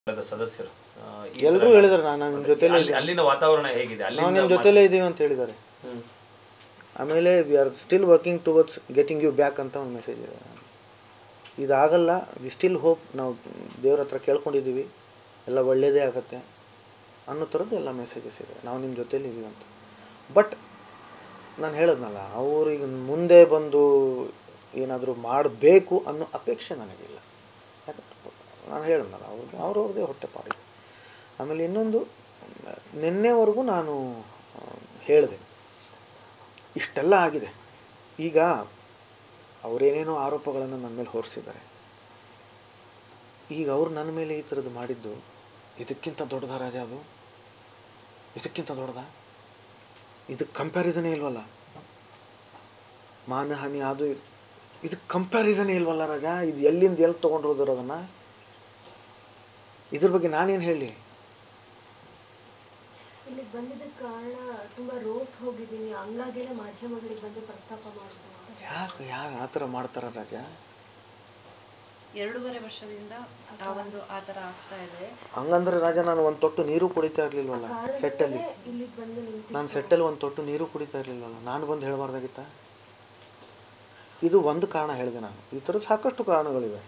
ಸದಸ್ಯರು ಎಲ್ಲರೂ ಹೇಳಿದ್ದಾರೆ ನಾನು ನಿಮ್ಮ ಜೊತೆಲೇ ಅಲ್ಲಿನ ವಾತಾವರಣ ಹೇಗಿದೆ ನಾವು ನಿಮ್ಮ ಜೊತೆಲೇ ಇದ್ದೀವಿ ಅಂತ ಹೇಳಿದ್ದಾರೆ. ಆಮೇಲೆ we are still working towards getting you back ಅಂತ ಒಂದು ಮೆಸೇಜ್ ಇದೆ. ಇದಾಗಲ್ಲ, ವಿ ಸ್ಟಿಲ್ ಹೋಪ್, ನಾವು ದೇವ್ರ ಹತ್ರ ಕೇಳ್ಕೊಂಡಿದ್ದೀವಿ, ಎಲ್ಲ ಒಳ್ಳೆಯದೇ ಆಗುತ್ತೆ ಅನ್ನೋ ಥರದ್ದು ಎಲ್ಲ ಮೆಸೇಜಸ್ ಇದೆ. ನಾವು ನಿಮ್ಮ ಜೊತೇಲಿ ಇದ್ದೀವಿ ಅಂತ. ಬಟ್ ನಾನು ಹೇಳೋದ್ನಲ್ಲ, ಅವ್ರಿಗೆ ಮುಂದೆ ಬಂದು ಏನಾದರೂ ಮಾಡಬೇಕು ಅನ್ನೋ ಅಪೇಕ್ಷೆ ನನಗಿಲ್ಲ. ಯಾಕಂದ್ರೆ ನಾನು ಹೇಳೋದ್ನಲ್ಲ, ಅವ್ರವ್ರದ್ದೇ ಹೊಟ್ಟೆಪಾಡಿದೆ. ಆಮೇಲೆ ಇನ್ನೊಂದು, ನಿನ್ನೆವರೆಗೂ ನಾನು ಹೇಳಿದೆ ಇಷ್ಟೆಲ್ಲ ಆಗಿದೆ. ಈಗ ಅವರೇನೇನೋ ಆರೋಪಗಳನ್ನು ನನ್ನ ಮೇಲೆ ಹೊರಿಸಿದ್ದಾರೆ. ಈಗ ಅವ್ರು ನನ್ನ ಮೇಲೆ ಈ ಥರದ್ದು ಮಾಡಿದ್ದು ಇದಕ್ಕಿಂತ ದೊಡ್ಡದ ರಾಜ? ಅದು ಇದಕ್ಕಿಂತ ದೊಡ್ಡದ? ಇದಕ್ಕೆ ಕಂಪ್ಯಾರಿಸನೇ ಇಲ್ವಲ್ಲ. ಮಾನಹಾನಿ ಅದು ಇದಕ್ಕೆ ಕಂಪ್ಯಾರಿಸನೇ ಇಲ್ವಲ್ಲ ರಾಜ. ಇದು ಎಲ್ಲಿಂದ ಎಲ್ಲಿ ತೊಗೊಂಡಿರೋದು ಅದನ್ನು? ಇದ್ರ ಬಗ್ಗೆ ನಾನೇನು ಹೇಳಿ? ಇಲ್ಲಿ ಬಂದಿದ್ದ ಕಾರಣ ತುಂಬಾ ರೋಸ್ ಹೋಗಿದ್ದೀನಿ, ಹಂಗಾಗೇನೆ ಮಾಧ್ಯಮಗಳಿಗೆ ಬಂದು ಪ್ರಸ್ತಾಪ ಮಾಡ್ತಾರೆ. ಯಾಕೆ ಆ ಥರ ಮಾಡ್ತಾರ ರಾಜ? 2.5 ವರ್ಷದಿಂದ ಆ ಥರ ಆಗ್ತಾ ಇದೆ. ಹಂಗಂದ್ರೆ ರಾಜ, ನಾನು ಒಂದು ತೊಟ್ಟು ನೀರು ಕುಡಿತಾ ಇರಲಿಲ್ವಲ್ಲ ಸೆಟ್ಟಲ್ಲಿ. ನಾನು ಸೆಟ್ಟಲ್ಲಿ ಒಂದು ತೊಟ್ಟು ನೀರು ಕುಡಿತಾ ಇರಲಿಲ್ವಲ್ಲ, ನಾನು ಬಂದು ಹೇಳಬಾರ್ದಾಗಿತ್ತ? ಇದು ಒಂದು ಕಾರಣ ಹೇಳಿದೆ ನಾನು. ಈ ಥರ ಸಾಕಷ್ಟು ಕಾರಣಗಳಿವೆ,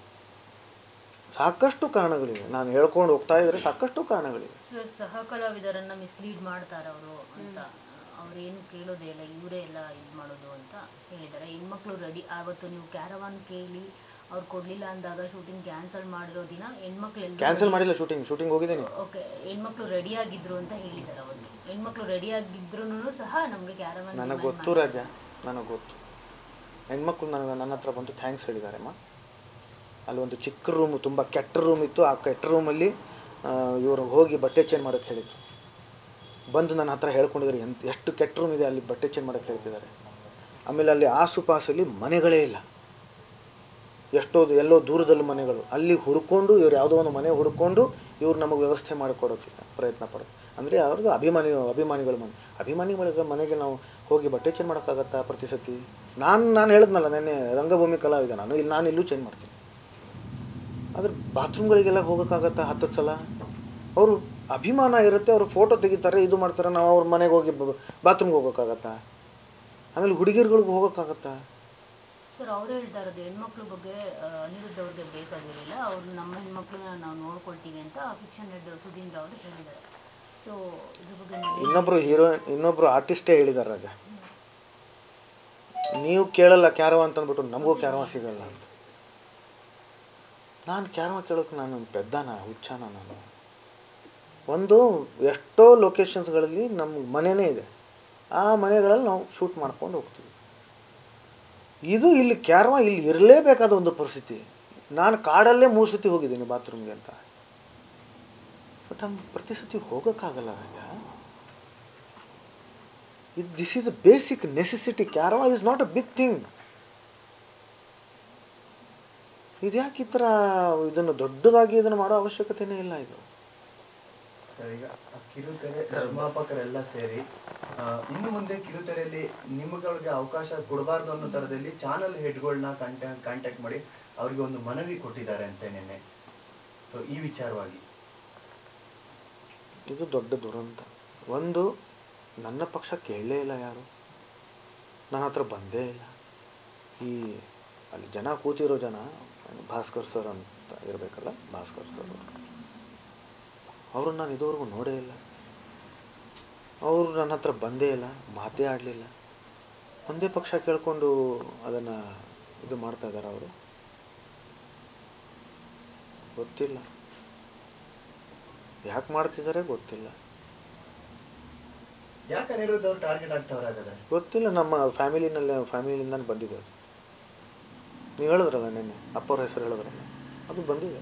ನಾನು ಹೇಳ್ಕೊಂಡು ಹೋಗ್ತಾ ಇದ್ರೆ ಸಾಕಷ್ಟು ಕಾರಣಗಳಿವೆ. ಸಹ ಕಲಾವಿದರನ್ನ ಮಿಸ್ಲೀಡ್ ಮಾಡ್ತಾರೆ ಅವರು ಅಂತ ಅವ್ರೇನು ಕೇಳೋದೇ ಇಲ್ಲ, ಇವರೇ ಎಲ್ಲ ಇದು ಮಾಡೋದು ಅಂತ ಹೇಳಿದ್ದಾರೆ. ಹೆಣ್ಮಕ್ಳು ರೆಡಿ ಆವತ್ತು ನೀವು ಕ್ಯಾರವಾನ್ ಕೇಳಿ ಅವ್ರು ಕೊಡಲಿಲ್ಲ ಅಂದಾಗ ಶೂಟಿಂಗ್ ಕ್ಯಾನ್ಸಲ್ ಮಾಡಿರೋ ದಿನ ಹೆಣ್ಮಕ್ಳೆಲ್ಲ ಕ್ಯಾನ್ಸಲ್ ಮಾಡಿಲ್ಲ, ಶೂಟಿಂಗ್ ಹೋಗಿದ್ದೀನಿ. ಓಕೆ, ಹೆಣ್ಮಕ್ಳು ರೆಡಿ ಆಗಿದ್ರು ಅಂತ ಹೇಳಿದ್ದಾರೆ. ಅವತ್ತು ಹೆಣ್ಮಕ್ಳು ರೆಡಿ ಆಗಿದ್ರು ಸಹ ನಮಗೆ ಕ್ಯಾರವಾನ್ ನನಗೆ ಗೊತ್ತು ರಾಜ, ನನಗೆ ಗೊತ್ತು. ಹೆಣ್ಮಕ್ಳು ನನ್ನ ಹತ್ರ ಬಂದು ಥ್ಯಾಂಕ್ಸ್ ಹೇಳಿದಾರೆಮ್ಮ. ಅಲ್ಲಿ ಒಂದು ಚಿಕ್ಕ ರೂಮು, ತುಂಬ ಕೆಟ್ಟ ರೂಮ್ ಇತ್ತು. ಆ ಕೆಟ್ಟ ರೂಮಲ್ಲಿ ಇವರು ಹೋಗಿ ಬಟ್ಟೆ ಚೇಂಜ್ ಮಾಡೋಕ್ಕೆ ಹೇಳಿದರು. ಬಂದು ನನ್ನ ಹತ್ರ ಹೇಳ್ಕೊಂಡಿದ್ದಾರೆ ಎಷ್ಟು ಕೆಟ್ಟ ರೂಮ್ ಇದೆ, ಅಲ್ಲಿ ಬಟ್ಟೆ ಚೇಂಜ್ ಮಾಡೋಕ್ಕೆ ಹೇಳ್ತಿದ್ದಾರೆ. ಆಮೇಲೆ ಅಲ್ಲಿ ಆಸುಪಾಸಲ್ಲಿ ಮನೆಗಳೇ ಇಲ್ಲ, ಎಲ್ಲೋ ದೂರದಲ್ಲಿ ಮನೆಗಳು. ಅಲ್ಲಿ ಹುಡ್ಕೊಂಡು ಇವ್ರು ಯಾವುದೋ ಒಂದು ಮನೆ ಹುಡ್ಕೊಂಡು ಇವ್ರು ನಮಗೆ ವ್ಯವಸ್ಥೆ ಮಾಡಿಕೊಡೋಕ್ಕೆ ಪ್ರಯತ್ನ ಪಡೋದು. ಅಂದರೆ ಅವ್ರದ್ದು ಅಭಿಮಾನಿಗಳ ಮನೆಗೆ ನಾವು ಹೋಗಿ ಬಟ್ಟೆ ಚೇಂಜ್ ಮಾಡೋಕ್ಕಾಗತ್ತಾ ಪ್ರತಿ ಸತಿ? ನಾನು ಹೇಳಿದ್ನಲ್ಲ ನೆನ್ನೆ, ರಂಗಭೂಮಿ ಕಲಾವಿದ ನಾನು ಇಲ್ಲೂ ಚೇಂಜ್ ಮಾಡ್ತೀನಿ. ಆದರೆ ಬಾತ್ರೂಮ್ಗಳಿಗೆಲ್ಲ ಹೋಗೋಕ್ಕಾಗತ್ತಾ 10 ಸಲ? ಅವರು ಅಭಿಮಾನ ಇರುತ್ತೆ, ಅವರು ಫೋಟೋ ತೆಗಿತಾರೆ, ಇದು ಮಾಡ್ತಾರೆ. ನಾವು ಅವ್ರ ಮನೆಗೆ ಹೋಗಿ ಬಾತ್ರೂಮ್ಗೆ ಹೋಗೋಕ್ಕಾಗತ್ತಾ? ಆಮೇಲೆ ಹುಡುಗಿರ್ಗಳಿಗೆ ಹೋಗೋಕ್ಕಾಗತ್ತಾ? ಸರ್, ಅವ್ರು ಹೇಳ್ತಾ ಇರೋದು ಹೆಣ್ಮಕ್ಳ ಬಗ್ಗೆ ಅನಿರುದ್ಧ ಅವ್ರಿಗೆ ಬೇಕಾಗಿರಲಿಲ್ಲ, ಅವ್ರು ನಮ್ಮ ಹೆಣ್ಮಕ್ಳನ್ನ ನಾವು ನೋಡ್ಕೊಳ್ತೀವಿ ಅಂತ ಫಿಕ್ಷನ್ ಹೆಡ್ ಸುಧೀಂದ್ರ ಅವರು ಹೇಳಿದ್ದಾರೆ. ಸೊ ಇದ್ರ ಬಗ್ಗೆ ಇನ್ನೊಬ್ರು ಆರ್ಟಿಸ್ಟೇ ಹೇಳಿದ್ದಾರೆ ರಾಜ, ನೀವು ಕೇಳಲ್ಲ ಕ್ಯಾರವ ಅಂತಂದ್ಬಿಟ್ಟು ನಮಗೂ ಕ್ಯಾರವ ಸಿಗಲ್ಲ ಅಂತ. ನಾನು ಕ್ಯಾರವ ಕೇಳೋಕೆ ನಾನು ಪೆದ್ದಾನ ಹುಚ್ಚಾನ? ನಾನು ಒಂದು ಎಷ್ಟೋ ಲೊಕೇಶನ್ಸ್ಗಳಲ್ಲಿ ನಮ್ಮ ಮನೆಯೇ ಇದೆ, ಆ ಮನೆಗಳಲ್ಲಿ ನಾವು ಶೂಟ್ ಮಾಡ್ಕೊಂಡು ಹೋಗ್ತೀವಿ. ಇದು ಇಲ್ಲಿ ಕ್ಯಾರವ ಇಲ್ಲಿ ಇರಲೇಬೇಕಾದ ಒಂದು ಪರಿಸ್ಥಿತಿ. ನಾನು ಕಾಡಲ್ಲೇ 3 ಸತಿ ಹೋಗಿದ್ದೀನಿ ಬಾತ್ರೂಮ್ಗೆ ಅಂತ. ಬಟ್ ಹಂಗೆ ಪ್ರತಿ ಸತಿ ಹೋಗೋಕ್ಕಾಗಲ್ಲ Raja. This is a basic necessity. Caravan is not a big thing. ಇದು ಯಾಕೆ ಈ ಥರ ಇದನ್ನು ದೊಡ್ಡದಾಗಿ ಇದನ್ನು ಮಾಡೋ ಅವಶ್ಯಕತೆಯೇ ಇಲ್ಲ. ಇದು ಈಗ ಕಿರುತೆರೆ ನಿರ್ಮಾಪಕರೆಲ್ಲ ಸೇರಿ ಇನ್ನು ಮುಂದೆ ಕಿರುತೆರೆಯಲ್ಲಿ ನಿಮ್ಮಗಳಿಗೆ ಅವಕಾಶ ಕೊಡಬಾರ್ದು ಅನ್ನೋ ಥರದಲ್ಲಿ ಚಾನಲ್ ಹೆಡ್ಗಳನ್ನ ಕಾಂಟ್ಯಾಕ್ಟ್ ಮಾಡಿ ಅವರಿಗೆ ಒಂದು ಮನವಿ ಕೊಟ್ಟಿದ್ದಾರೆ ಅಂತ ನಿನ್ನೆ. ಸೊ ಈ ವಿಚಾರವಾಗಿ ಇದು ದೊಡ್ಡ ದುರಂತ. ಒಂದು, ನನ್ನ ಪಕ್ಷ ಕೇಳಲೇ ಇಲ್ಲ, ಯಾರು ನನ್ನ ಹತ್ರ ಬಂದೇ ಇಲ್ಲ. ಅಲ್ಲಿ ಜನ ಕೂತಿರೋ ಜನ ಭಾಸ್ಕರ್ ಸರ್ ಅಂತ ಇರಬೇಕಲ್ಲ, ಭಾಸ್ಕರ್ ಸರ್ ಅವ್ರನ್ನ ನಾನು ಇದುವರೆಗೂ ನೋಡೇ ಇಲ್ಲ. ಅವರು ನನ್ನ ಹತ್ರ ಬಂದೇ ಇಲ್ಲ, ಮಾತೇ ಆಡಲಿಲ್ಲ. ಒಂದೇ ಪಕ್ಷ ಕೇಳಿಕೊಂಡು ಅದನ್ನು ಇದು ಮಾಡ್ತಾ ಇದ್ದಾರೆ ಅವರು. ಗೊತ್ತಿಲ್ಲ ಯಾಕೆ ಮಾಡ್ತಿದ್ದಾರೆ, ಗೊತ್ತಿಲ್ಲ. ಗೊತ್ತಿಲ್ಲ. ನಮ್ಮ ಫ್ಯಾಮಿಲಿಯಿಂದ ಬಂದಿದೆ. ನೀವು ಹೇಳಿದ್ರಲ್ಲ ನೆನ್ನೆ, ಅಪ್ಪವ್ರ ಹೆಸರು ಹೇಳಿದ್ರಲ್ಲ, ಅದು ಬಂದಿದೆ.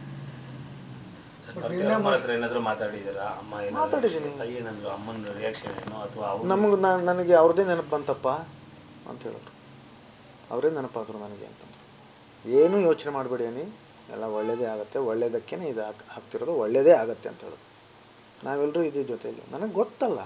ಮಾತಾಡಿದ್ದೀನಿ. ನನಗೆ ಅವ್ರದ್ದೇ ನೆನಪು ಬಂತಪ್ಪ ಅಂತ ಹೇಳಿದ್ರು. ಅವರೇ ನೆನಪಾದ್ರು ನನಗೆ ಅಂತಂದ್ರು. ಏನೂ ಯೋಚನೆ ಮಾಡಬೇಡಿ ಅನ್ನಿ, ಎಲ್ಲ ಒಳ್ಳೆಯದೇ ಆಗುತ್ತೆ, ಒಳ್ಳೆಯದಕ್ಕೇ ಇದು ಆಗ್ತಿರೋದು, ಒಳ್ಳೆಯದೇ ಆಗುತ್ತೆ ಅಂತ ಹೇಳಿದ್ರು. ನಾವೆಲ್ಲರೂ ಇದ್ದೀವಿ ಜೊತೆಯಲ್ಲಿ. ನನಗೆ ಗೊತ್ತಲ್ಲ,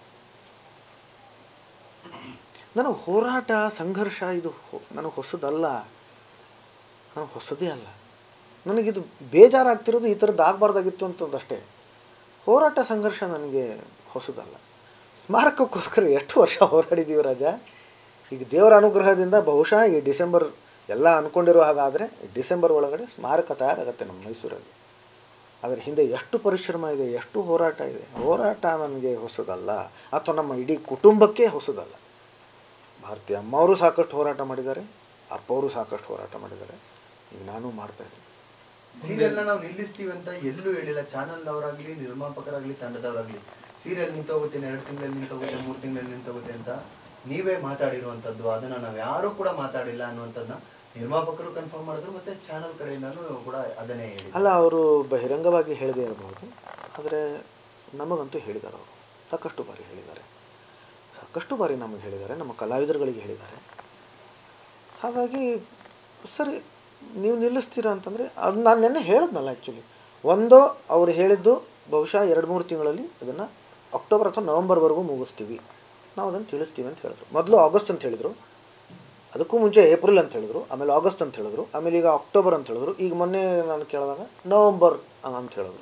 ನನಗೆ ಹೋರಾಟ ಸಂಘರ್ಷ ಇದು ನನಗೆ ಹೊಸದಲ್ಲ, ನನಗೆ ಹೊಸದೇ ಅಲ್ಲ. ನನಗಿದು ಬೇಜಾರಾಗ್ತಿರೋದು ಈ ಥರದ್ದು ಆಗಬಾರ್ದಾಗಿತ್ತು ಅಂತಂದಷ್ಟೇ. ಹೋರಾಟ ಸಂಘರ್ಷ ನನಗೆ ಹೊಸದಲ್ಲ. ಸ್ಮಾರಕಕ್ಕೋಸ್ಕರ ಎಷ್ಟು ವರ್ಷ ಹೋರಾಡಿದ್ದೀವಿ ರಾಜ. ಈಗ ದೇವರ ಅನುಗ್ರಹದಿಂದ ಬಹುಶಃ ಈ ಡಿಸೆಂಬರ್ ಎಲ್ಲ ಅಂದ್ಕೊಂಡಿರೋ ಹಾಗಾದರೆ ಡಿಸೆಂಬರ್ ಒಳಗಡೆ ಸ್ಮಾರಕ ತಯಾರಾಗುತ್ತೆ ನಮ್ಮ ಮೈಸೂರಲ್ಲಿ. ಅದರ ಹಿಂದೆ ಎಷ್ಟು ಪರಿಶ್ರಮ ಇದೆ, ಎಷ್ಟು ಹೋರಾಟ ಇದೆ. ಹೋರಾಟ ನನಗೆ ಹೊಸದಲ್ಲ, ಅಥವಾ ನಮ್ಮ ಇಡೀ ಕುಟುಂಬಕ್ಕೆ ಹೊಸದಲ್ಲ. ಭಾರತಿ ಅಮ್ಮವರು ಸಾಕಷ್ಟು ಹೋರಾಟ ಮಾಡಿದ್ದಾರೆ, ಅಪ್ಪವರು ಸಾಕಷ್ಟು ಹೋರಾಟ ಮಾಡಿದ್ದಾರೆ, ಈಗ ನಾನು ಮಾಡ್ತಾಯಿದ್ದೀನಿ. ಸೀರಿಯಲ್ನ ನಾವು ನಿಲ್ಲಿಸ್ತೀವಿ ಅಂತ ಎಲ್ಲೂ ಹೇಳಿಲ್ಲ. ಚಾನಲ್ ಅವರಾಗ್ಲಿ, ನಿರ್ಮಾಪಕರಾಗ್ಲಿ, ತಂಡದವರಾಗ್ಲಿ ಸೀರಿಯಲ್ ನಿಂತೋಗುತ್ತೆ, 2 ತಿಂಗಳಲ್ಲಿ ನಿಂತೋಗುತ್ತೆ, 3 ತಿಂಗಳಲ್ಲಿ ನಿಂತೋಗುತ್ತೆ ಅಂತ ನೀವೇ ಮಾತಾಡಿರುವಂಥದ್ದು. ಅದನ್ನ ನಾವು ಯಾರೂ ಕೂಡ ಮಾತಾಡಿಲ್ಲ ಅನ್ನುವಂಥದ್ದನ್ನ ನಿರ್ಮಾಪಕರು ಕನ್ಫರ್ಮ್ ಮಾಡಿದ್ರು, ಮತ್ತೆ ಚಾನಲ್ ಕಡೆಯಿಂದನೂ ಕೂಡ ಅದನ್ನೇ ಹೇಳಿ. ಅಲ್ಲ, ಅವರು ಬಹಿರಂಗವಾಗಿ ಹೇಳದೇ ಇರಬಹುದು, ಆದರೆ ನಮಗಂತೂ ಹೇಳಿದ್ದಾರೆ. ಅವರು ಸಾಕಷ್ಟು ಬಾರಿ ಹೇಳಿದ್ದಾರೆ, ಸಾಕಷ್ಟು ಬಾರಿ ನಮಗೆ ಹೇಳಿದ್ದಾರೆ, ನಮ್ಮ ಕಲಾವಿದರುಗಳಿಗೆ ಹೇಳಿದ್ದಾರೆ. ಹಾಗಾಗಿ ಸರಿ ನೀವು ನಿಲ್ಲಿಸ್ತೀರಾ ಅಂತಂದರೆ ಅದು ನಾನು ನೆನ್ನೆ ಹೇಳಿದ್ನಲ್ಲ. ಆ್ಯಕ್ಚುಲಿ ಒಂದು ಅವರು ಹೇಳಿದ್ದು ಬಹುಶಃ 2-3 ತಿಂಗಳಲ್ಲಿ ಅದನ್ನು ಅಕ್ಟೋಬರ್ ಅಥವಾ ನವಂಬರ್ವರೆಗೂ ಮುಗಿಸ್ತೀವಿ, ನಾವು ಅದನ್ನು ತಿಳಿಸ್ತೀವಿ ಅಂತ ಹೇಳಿದ್ರು. ಮೊದಲು ಆಗಸ್ಟ್ ಅಂತ ಹೇಳಿದರು, ಅದಕ್ಕೂ ಮುಂಚೆ ಏಪ್ರಿಲ್ ಅಂತ ಹೇಳಿದ್ರು, ಆಮೇಲೆ ಆಗಸ್ಟ್ ಅಂತ ಹೇಳಿದ್ರು, ಆಮೇಲೆ ಈಗ ಅಕ್ಟೋಬರ್ ಅಂತ ಹೇಳಿದ್ರು, ಈಗ ಮೊನ್ನೆ ನಾನು ಕೇಳಿದಾಗ ನವಂಬರ್ ಅಂತ ಹೇಳಿದ್ರು.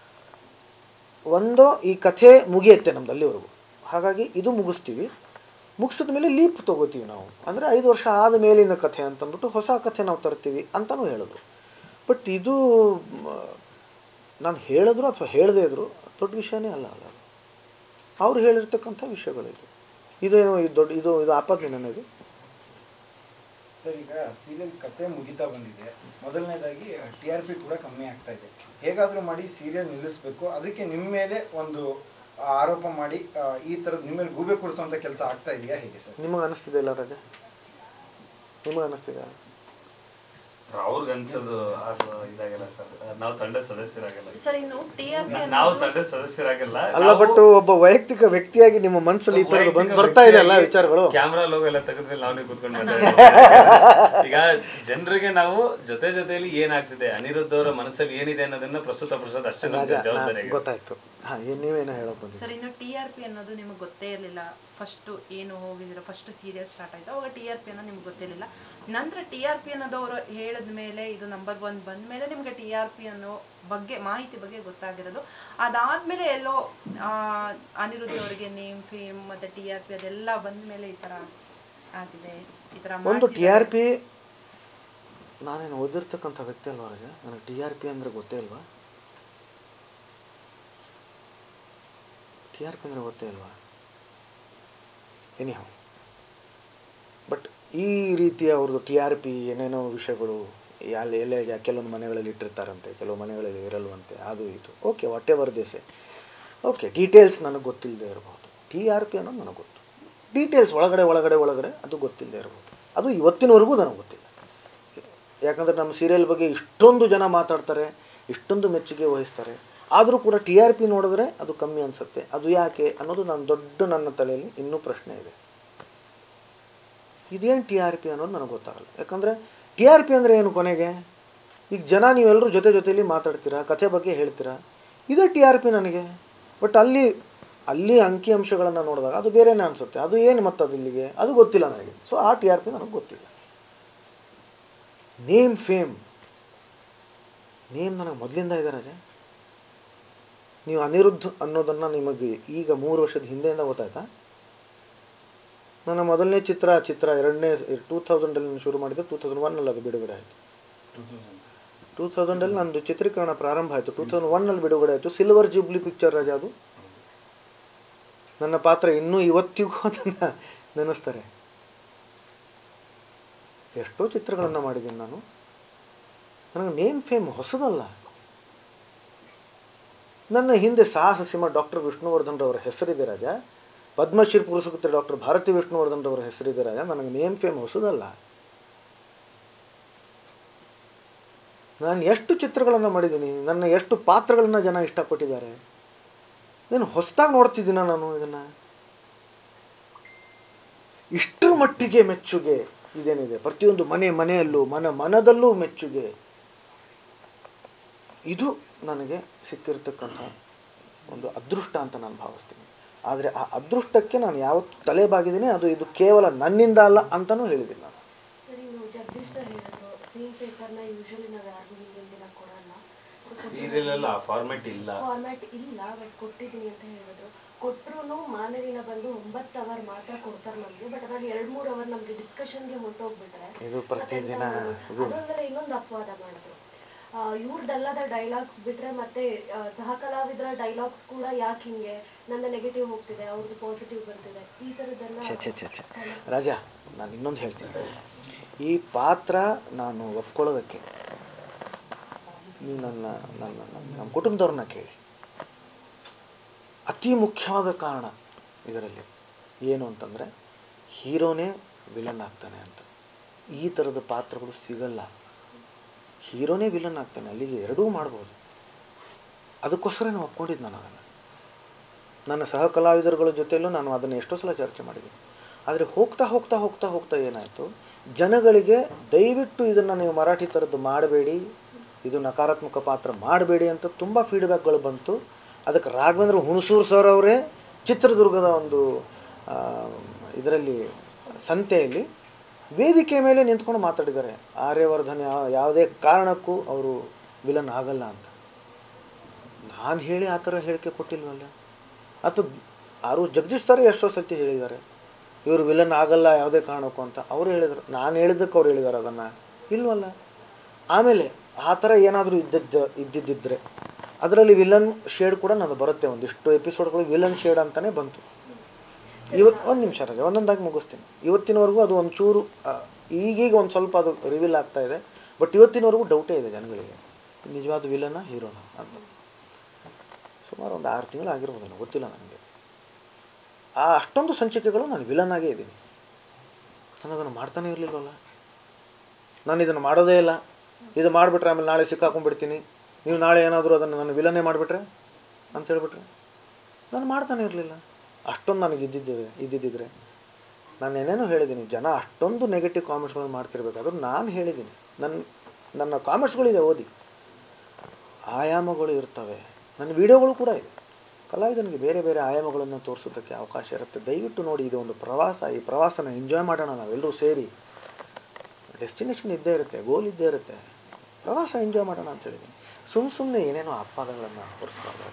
ಒಂದು ಈ ಕಥೆ ಮುಗಿಯುತ್ತೆ ನಮ್ದು ಅಲ್ಲಿವರೆಗೂ, ಹಾಗಾಗಿ ಇದು ಮುಗಿಸ್ತೀವಿ, ಮುಗಿಸಿದ ಮೇಲೆ ಲೀಪ್ ತೊಗೋತೀವಿ ನಾವು, ಅಂದರೆ 5 ವರ್ಷ ಆದ ಮೇಲಿನ ಕಥೆ ಅಂತಂದ್ಬಿಟ್ಟು ಹೊಸ ಕಥೆ ನಾವು ತರ್ತೀವಿ ಅಂತಲೂ ಹೇಳಿದ್ರು. ಬಟ್ ಇದು ನಾನು ಹೇಳಿದ್ರು ಅಥವಾ ಹೇಳದೇ ಇದ್ರು ದೊಡ್ಡ ವಿಷಯನೇ ಅಲ್ಲ. ಅವ್ರು ಹೇಳಿರ್ತಕ್ಕಂಥ ವಿಷಯಗಳಿದು. ಇದೇನು ಇದು ದೊಡ್ಡ ಇದು ಆಪತ್ತಿ ನನಗೆ. ಸರ್, ಈಗ ಸೀರಿಯಲ್ ಕತೆ ಮುಗಿತಾ ಬಂದಿದೆ. ಮೊದಲನೇದಾಗಿ TRP ಕೂಡ ಕಮ್ಮಿ ಆಗ್ತಾ ಇದೆ. ಹೇಗಾದರೂ ಮಾಡಿ ಸೀರಿಯಲ್ ನಿಲ್ಲಿಸಬೇಕು, ಅದಕ್ಕೆ ನಿಮ್ಮ ಮೇಲೆ ಒಂದು ಆರೋಪ ಮಾಡಿ ಈ ಥರದ್ದು ನಿಮ್ಮ ಮೇಲೆ ಗೂಬೆ ಕೊಡಿಸುವಂಥ ಕೆಲಸ ಆಗ್ತಾ ಇದೆಯಾ, ಹೇಗೆ ಸರ್? ನಿಮಗೆ ಅನ್ನಿಸ್ತಿದೆ ಇಲ್ಲ ರಾಜ? ನಿಮಗೆ ಅನ್ನಿಸ್ತಿದೆ? ಅವ್ರಿಗೆ ಅನ್ಸೋದು ಇದಾಗಲ್ಲ ಸರ್, ನಾವು ತಂಡದ ಸದಸ್ಯರಾಗಲ್ಲ ಸರ್. ಇನ್ನು TRP ನಾವು ತಂಡದ ಸದಸ್ಯರಾಗಲ್ಲ ಅಲ್ಲ, ಬಟ್ ಒಬ್ಬ ವೈಯಕ್ತಿಕ ವ್ಯಕ್ತಿಯಾಗಿ ನಿಮ್ಮ ಮನಸ್ಸಲ್ಲಿ ಈ ಥರದ್ದು ಬರ್ತಾ ಇದೆ ಅಲ್ಲ ವಿಚಾರಗಳು. ಕ್ಯಾಮ್ರಾ ಲೋಗೋ ಎಲ್ಲ ತೆಗೆದ್ಮೇಲೆ ನಾವೇ ಕೂತ್ಕೊಂಡು ಈಗ ಜನರಿಗೆ ನಾವು ಜೊತೆಯಲ್ಲಿ ಏನಾಗ್ತಿದೆ, ಅನಿರುದ್ಧ ಅವರ ಮನಸ್ಸಲ್ಲಿ ಏನಿದೆ ಅನ್ನೋದನ್ನ ಪ್ರಸ್ತುತ ಅಷ್ಟೇ ಜವಾಬ್ದಾರಿ. ಗೊತ್ತಾಯ್ತು. ನೀವೇನೋ ಹೇಳೋಕೆ ಬಂದಿದ್ದೀರಿ ಸರ್. ಇನ್ನು TRP ಅನ್ನೋದು ನಿಮಗೆ ಗೊತ್ತೇ ಇರಲಿಲ್ಲ. ಫಸ್ಟ್ ಏನು ಹೋಗಿದ್ದೀರ, ಫಸ್ಟ್ ಸೀರಿಯಲ್ ಸ್ಟಾರ್ಟ್ ಆಯಿತು, ಅವಾಗ TRP ಅನ್ನೋದು ನಿಮ್ಗೆ ಗೊತ್ತಿರಲಿಲ್ಲ. ನಂತರ TRP ಅನ್ನೋದು ಅವರು ಹೇಳಿದ ಮೇಲೆ, ಇದು ನಂಬರ್ 1 ಬಂದ ಮೇಲೆ ನಿಮಗೆ TRP ಅನ್ನೋ ಮಾಹಿತಿ ಬಗ್ಗೆ ಗೊತ್ತಾಗಿರೋದು. ಅದಾದ್ಮೇಲೆ ಎಲ್ಲೋ ಅನಿರುದ್ಧ ಅವರಿಗೆ ನೇಮ್ ಫೇಮ್ ಮತ್ತೆ TRP ಅದೆಲ್ಲ ಬಂದ ಮೇಲೆ ಈ ಥರ ಆಗಿದೆ. ಈ ಥರ ಒಂದು TRP ನಾನೇನು ಓದಿರ್ತಕ್ಕಂಥ ವ್ಯಕ್ತಿ ಅಲ್ವಾ ರಾಜ, ನನಗೆ TRP ಅಂದರೆ ಗೊತ್ತೇ ಇಲ್ವಾ? TRP ಅಂದರೆ ಗೊತ್ತೇ ಇಲ್ವಾ? ಎನಿಹೌ, ಬಟ್ ಈ ರೀತಿಯ ಅವ್ರದ್ದು TRP ಏನೇನೋ ವಿಷಯಗಳು ಎಲ್ಲೇ ಕೆಲವೊಂದು ಮನೆಗಳಲ್ಲಿ ಇಟ್ಟಿರ್ತಾರಂತೆ, ಕೆಲವು ಮನೆಗಳಲ್ಲಿ ಇರಲ್ವಂತೆ, ಅದು ಇದು okay, whatever they say okay. Details ನನಗೆ ಗೊತ್ತಿಲ್ಲದೆ ಇರಬಹುದು. TRP ಅನ್ನೋದು ನನಗೆ ಗೊತ್ತು, ಡೀಟೇಲ್ಸ್ ಒಳಗಡೆ ಅದು ಗೊತ್ತಿಲ್ಲದೆ ಇರಬಹುದು. ಅದು ಇವತ್ತಿನವರೆಗೂ ನನಗೆ ಗೊತ್ತಿಲ್ಲ. ಯಾಕಂದರೆ ನಮ್ಮ ಸೀರಿಯಲ್ ಬಗ್ಗೆ ಇಷ್ಟೊಂದು ಜನ ಮಾತಾಡ್ತಾರೆ, ಇಷ್ಟೊಂದು ಮೆಚ್ಚುಗೆ ವಹಿಸ್ತಾರೆ, ಆದರೂ ಕೂಡ TRP ನೋಡಿದ್ರೆ ಅದು ಕಮ್ಮಿ ಅನಿಸುತ್ತೆ. ಅದು ಯಾಕೆ ಅನ್ನೋದು ನನ್ನ ತಲೆಯಲ್ಲಿ ಇನ್ನೂ ಪ್ರಶ್ನೆ ಇದೆ. ಇದೇನು TRP ಅನ್ನೋದು ನನಗೆ ಗೊತ್ತಾಗಲ್ಲ. ಯಾಕಂದರೆ TRP ಅಂದರೆ ಏನು ಕೊನೆಗೆ? ಈಗ ಜನ ನೀವೆಲ್ಲರೂ ಜೊತೆಯಲ್ಲಿ ಮಾತಾಡ್ತೀರಾ, ಕಥೆ ಬಗ್ಗೆ ಹೇಳ್ತೀರಾ, ಇದೇ TRP ನನಗೆ. ಬಟ್ ಅಲ್ಲಿ ಅಂಕಿಅಂಶಗಳನ್ನು ನೋಡಿದಾಗ ಅದು ಬೇರೆನೇ ಅನಿಸುತ್ತೆ. ಅದು ಏನು ಮತ್ತು ಅದು ಇಲ್ಲಿಗೆ ಅದು ಗೊತ್ತಿಲ್ಲ ನನಗೆ. ಸೊ ಆ TRP ನನಗೆ ಗೊತ್ತಿಲ್ಲ. ನೇಮ್ ಫೇಮ್ ನನಗೆ ಮೊದಲಿಂದ ಇದೆ ರಾಜ. ನೀವು ಅನಿರುದ್ಧ ಅನ್ನೋದನ್ನು ನಿಮಗೆ ಈಗ 3 ವರ್ಷದ ಹಿಂದೆಯಿಂದ ಗೊತ್ತಾಯ್ತಾ? ನನ್ನ ಮೊದಲನೇ ಚಿತ್ರ 2000 ಶುರು ಮಾಡಿದ್ದು, 2001 ಅದು ಬಿಡುಗಡೆ ಆಯಿತು. 2000 ನಂದು ಚಿತ್ರೀಕರಣ ಪ್ರಾರಂಭ ಆಯಿತು, 2001 ಬಿಡುಗಡೆ ಆಯಿತು. ಸಿಲ್ವರ್ ಜೂಬ್ಲಿ ಪಿಕ್ಚರ್ ರಾಜ ಅದು. ನನ್ನ ಪಾತ್ರ ಇನ್ನೂ ಇವತ್ತಿಗೂ ಅದನ್ನು ನೆನೆಸ್ತಾರೆ. ಎಷ್ಟೋ ಚಿತ್ರಗಳನ್ನು ಮಾಡಿದ್ದೀನಿ ನಾನು. ನನಗೆ ನೇಮ್ ಫೇಮ್ ಹೊಸದಲ್ಲ. ನನ್ನ ಹಿಂದೆ ಸಾಹಸ ಸಿಂಹ ಡಾಕ್ಟರ್ ವಿಷ್ಣುವರ್ಧನ್ ರವರ ಹೆಸರಿದೆ ರಾಜ, ಪದ್ಮಶ್ರೀ ಪುರಸ್ಕೃತ ಡಾಕ್ಟರ್ ಭಾರತಿ ವಿಷ್ಣುವರ್ಧನ್ ರವರ ಹೆಸರಿದೆ ರಾಜ. ನನಗೆ ನೇಮ್ ಫೇಮ್ ಹೊಸದಲ್ಲ. ನಾನು ಎಷ್ಟು ಚಿತ್ರಗಳನ್ನು ಮಾಡಿದ್ದೀನಿ, ನನ್ನ ಎಷ್ಟು ಪಾತ್ರಗಳನ್ನು ಜನ ಇಷ್ಟಪಟ್ಟಿದ್ದಾರೆ. ನಾನು ಹೊಸದಾಗಿ ನೋಡ್ತಿದ್ದೀನ ನಾನು ಇದನ್ನು. ಇಷ್ಟರ ಮಟ್ಟಿಗೆ ಮೆಚ್ಚುಗೆ ಇದೇನಿದೆ, ಪ್ರತಿಯೊಂದು ಮನೆಯಲ್ಲೂ ಮನದಲ್ಲೂ ಮೆಚ್ಚುಗೆ, ಇದು ನನಗೆ ಸಿಕ್ಕಿರ್ತಕ್ಕಂಥ ಒಂದು ಅದೃಷ್ಟ ಅಂತ ನಾನು ಭಾವಿಸ್ತೀನಿ. ಆದರೆ ಆ ಅದೃಷ್ಟಕ್ಕೆ ನಾನು ಯಾವತ್ತು ತಲೆ ಬಾಗಿದ್ದೀನಿ, ಇದು ಕೇವಲ ನನ್ನಿಂದ ಅಲ್ಲ ಅಂತಲೂ ಹೇಳಿದ್ದೀನಿ ನಾನು. ಸರಿ, ಜಗದೀಶ್ ಸರ್ ಹೇಳಿದ್ರು, ಸೀನ್ ಪೇಪರ್ನ ಯೂಶಲಿ ನಾವು ಯಾರಿಗೂ ಹಿಂದಿನ ದಿನ ಸೀರಿಯಲ್ ಆ ಫಾರ್ಮ್ಯಾಟ್ ಇಲ್ಲ ಬಟ್ ಕೊಟ್ಟಿದ್ದೀನಿ ಅಂತ ಹೇಳಿದ್ರು. ಕೊಟ್ಟರು ಮಾನವಿನ ಬಂದು 9 ಅವರ್ ಮಾತ್ರ ಕೊಡ್ತಾರೆ ನಮಗೆ. ಬಟ್ ಅದ್ರಲ್ಲಿ 2-3 ಅವರ್ ನಮಗೆ ಡಿಸ್ಕಷನ್ಗೆ ಹೊರಟೋಗ್ಬಿಟ್ರೆ ಇದು ಪ್ರತಿದಿನ ಅದೊಂದಲ್ಲ ಇನ್ನೊಂದು ಅಪವಾದ ಮಾಡಿದ್ರು. ಇವ್ರದ್ದಲ್ಲದ ಡೈಲಾಗ್ಸ್ ಬಿಟ್ರೆ ಮತ್ತೆ ಸಹ ಕಲಾವಿದರ ಡೈಲಾಗ್ಸ್ ಕೂಡ ಯಾಕೆ ಹಿಂಗೆ ನನ್ನ ನೆಗೆಟಿವ್ ಹೋಗ್ತಿದೆ, ಅವ್ರದ್ದು ಪಾಸಿಟಿವ್ ಬರ್ತಿದೆ, ಈ ಥರದ್ದೆಲ್ಲ. ರಾಜಾ, ನಾನು ಇನ್ನೊಂದು ಹೇಳ್ತೀನಿ. ಈ ಪಾತ್ರ ನಾನು ಒಪ್ಕೊಳ್ಳೋದಕ್ಕೆ ನೀವು ನಮ್ಮ ಕುಟುಂಬದವ್ರನ್ನ ಕೇಳಿ. ಅತಿ ಮುಖ್ಯವಾದ ಕಾರಣ ಇದರಲ್ಲಿ ಏನು ಅಂತಂದರೆ ಹೀರೋನೇ ವಿಲನ್ ಆಗ್ತಾನೆ ಅಂತ. ಈ ಥರದ ಪಾತ್ರಗಳು ಸಿಗಲ್ಲ. ಹೀರೋನೇ ವಿಲನ್ ಆಗ್ತಾನೆ, ಅಲ್ಲಿಗೆ ಎರಡೂ ಮಾಡ್ಬೋದು. ಅದಕ್ಕೋಸ್ಕರ ನಾನು ಒಪ್ಕೊಂಡಿದ್ದು. ನಾನು ಅದನ್ನು ನನ್ನ ಸಹ ಕಲಾವಿದರುಗಳ ಜೊತೆಯಲ್ಲೂ ನಾನು ಅದನ್ನು ಎಷ್ಟೋ ಸಲ ಚರ್ಚೆ ಮಾಡಿದ್ದೀನಿ. ಆದರೆ ಹೋಗ್ತಾ ಹೋಗ್ತಾ ಹೋಗ್ತಾ ಹೋಗ್ತಾ ಏನಾಯಿತು, ಜನಗಳಿಗೆ ದಯವಿಟ್ಟು ಇದನ್ನು ನೀವು ಮರಾಠಿ ಥರದ್ದು ಮಾಡಬೇಡಿ, ಇದು ನಕಾರಾತ್ಮಕ ಪಾತ್ರ ಮಾಡಬೇಡಿ ಅಂತ ತುಂಬ ಫೀಡ್ಬ್ಯಾಕ್ಗಳು ಬಂತು. ಅದಕ್ಕೆ ರಾಘವೇಂದ್ರ ಹುಣಸೂರು ಸರ್ ಅವರೇ ಚಿತ್ರದುರ್ಗದ ಒಂದು ಇದರಲ್ಲಿ ಸಂತೆಯಲ್ಲಿ ವೇದಿಕೆ ಮೇಲೆ ನಿಂತ್ಕೊಂಡು ಮಾತಾಡಿದ್ದಾರೆ. ಆರ್ಯವರ್ಧನ್ ಯಾವುದೇ ಕಾರಣಕ್ಕೂ ಅವರು ವಿಲನ್ ಆಗಲ್ಲ ಅಂತ. ನಾನು ಹೇಳಿ ಆ ಥರ ಹೇಳಿಕೆ ಕೊಟ್ಟಿಲ್ವಲ್ಲ. ಅಥವಾ ಯಾರು ಜಗದೀಶ್ ಸರ್ ಎಷ್ಟೋ ಸತಿ ಹೇಳಿದ್ದಾರೆ ಇವರು ವಿಲನ್ ಆಗಲ್ಲ ಯಾವುದೇ ಕಾರಣಕ್ಕೂ ಅಂತ. ಅವರು ಹೇಳಿದರು, ನಾನು ಹೇಳಿದ್ದಕ್ಕೆ ಅವ್ರು ಹೇಳಿದ್ದಾರೆ ಅದನ್ನು, ಇಲ್ವಲ್ಲ. ಆಮೇಲೆ ಆ ಥರ ಏನಾದರೂ ಇದ್ದಿದ್ದರೆ ಅದರಲ್ಲಿ ವಿಲನ್ ಶೇಡ್ ಕೂಡ ನಾನು ಬರುತ್ತೆ. ಒಂದಿಷ್ಟು ಎಪಿಸೋಡ್ಗಳು ವಿಲನ್ ಶೇಡ್ ಅಂತಲೇ ಬಂತು. ಇವತ್ತು ಒಂದು ನಿಮಿಷ ರಜೆ, ಒಂದೊಂದಾಗಿ ಮುಗಿಸ್ತೀನಿ. ಇವತ್ತಿನವರೆಗೂ ಅದು ಒಂಚೂರು ಈಗೀಗ ಒಂದು ಸ್ವಲ್ಪ ಅದು ರಿವೀಲ್ ಆಗ್ತಾ ಇದೆ. ಬಟ್ ಇವತ್ತಿನವರೆಗೂ ಡೌಟೇ ಇದೆ ಜನಗಳಿಗೆ, ನಿಜವಾದ ವಿಲನ ಹೀರೋನ ಅಂತ. ಸುಮಾರು ಒಂದು 6 ತಿಂಗಳು ಆಗಿರ್ಬೋದು, ಗೊತ್ತಿಲ್ಲ ನನಗೆ. ಅಷ್ಟೊಂದು ಸಂಚಿಕೆಗಳು ನಾನು ವಿಲನ್ ಆಗೇ ಇದ್ದೀನಿ. ನಾನು ಅದನ್ನು ಮಾಡ್ತಾನೆ ಇರಲಿಲ್ವಲ್ಲ. ನಾನು ಇದನ್ನು ಮಾಡೋದೇ ಇಲ್ಲ. ಇದು ಮಾಡಿಬಿಟ್ರೆ ಆಮೇಲೆ ನಾಳೆ ಸಿಕ್ಕಾಕೊಂಡ್ಬಿಡ್ತೀನಿ, ನೀವು ನಾಳೆ ಏನಾದರೂ ಅದನ್ನು ನಾನು ವಿಲನ್ನೇ ಮಾಡಿಬಿಟ್ರೆ ಅಂತ ಹೇಳ್ಬಿಟ್ರೆ ನಾನು ಮಾಡ್ತಾನೆ ಇರಲಿಲ್ಲ. ಅಷ್ಟೊಂದು ನನಗೆ ಇದ್ದಿದ್ದಿದ್ರೆ ನಾನು ಏನೇನೋ ಹೇಳಿದ್ದೀನಿ. ಜನ ಅಷ್ಟೊಂದು ನೆಗೆಟಿವ್ ಕಾಮೆಂಟ್ಸ್ಗಳನ್ನು ಮಾಡ್ತಿರ್ಬೇಕಾದ್ರೂ ನಾನು ಹೇಳಿದ್ದೀನಿ. ನನ್ನ ಕಾಮೆಂಟ್ಸ್ಗಳಿದೆ, ಓದಿ. ಆಯಾಮಗಳು ಇರ್ತವೆ. ನನ್ನ ವೀಡಿಯೋಗಳು ಕೂಡ ಇದೆ. ಕಲಾವಿದನಿಗೆ ಬೇರೆ ಬೇರೆ ಆಯಾಮಗಳನ್ನು ತೋರಿಸೋದಕ್ಕೆ ಅವಕಾಶ ಇರುತ್ತೆ. ದಯವಿಟ್ಟು ನೋಡಿ, ಇದು ಒಂದು ಪ್ರವಾಸ. ಈ ಪ್ರವಾಸನ ಎಂಜಾಯ್ ಮಾಡೋಣ ನಾವೆಲ್ಲರೂ ಸೇರಿ. ಡೆಸ್ಟಿನೇಷನ್ ಇದ್ದೇ ಇರುತ್ತೆ, ಗೋಲ್ ಇದ್ದೇ ಇರುತ್ತೆ. ಪ್ರವಾಸ ಎಂಜಾಯ್ ಮಾಡೋಣ ಅಂತ ಹೇಳಿದ್ದೀನಿ. ಸುಮ್ಮನೆ ಏನೇನೋ ಅಪವಾದಗಳನ್ನು ಹೊರಿಸ್ಬಾರ್ದು.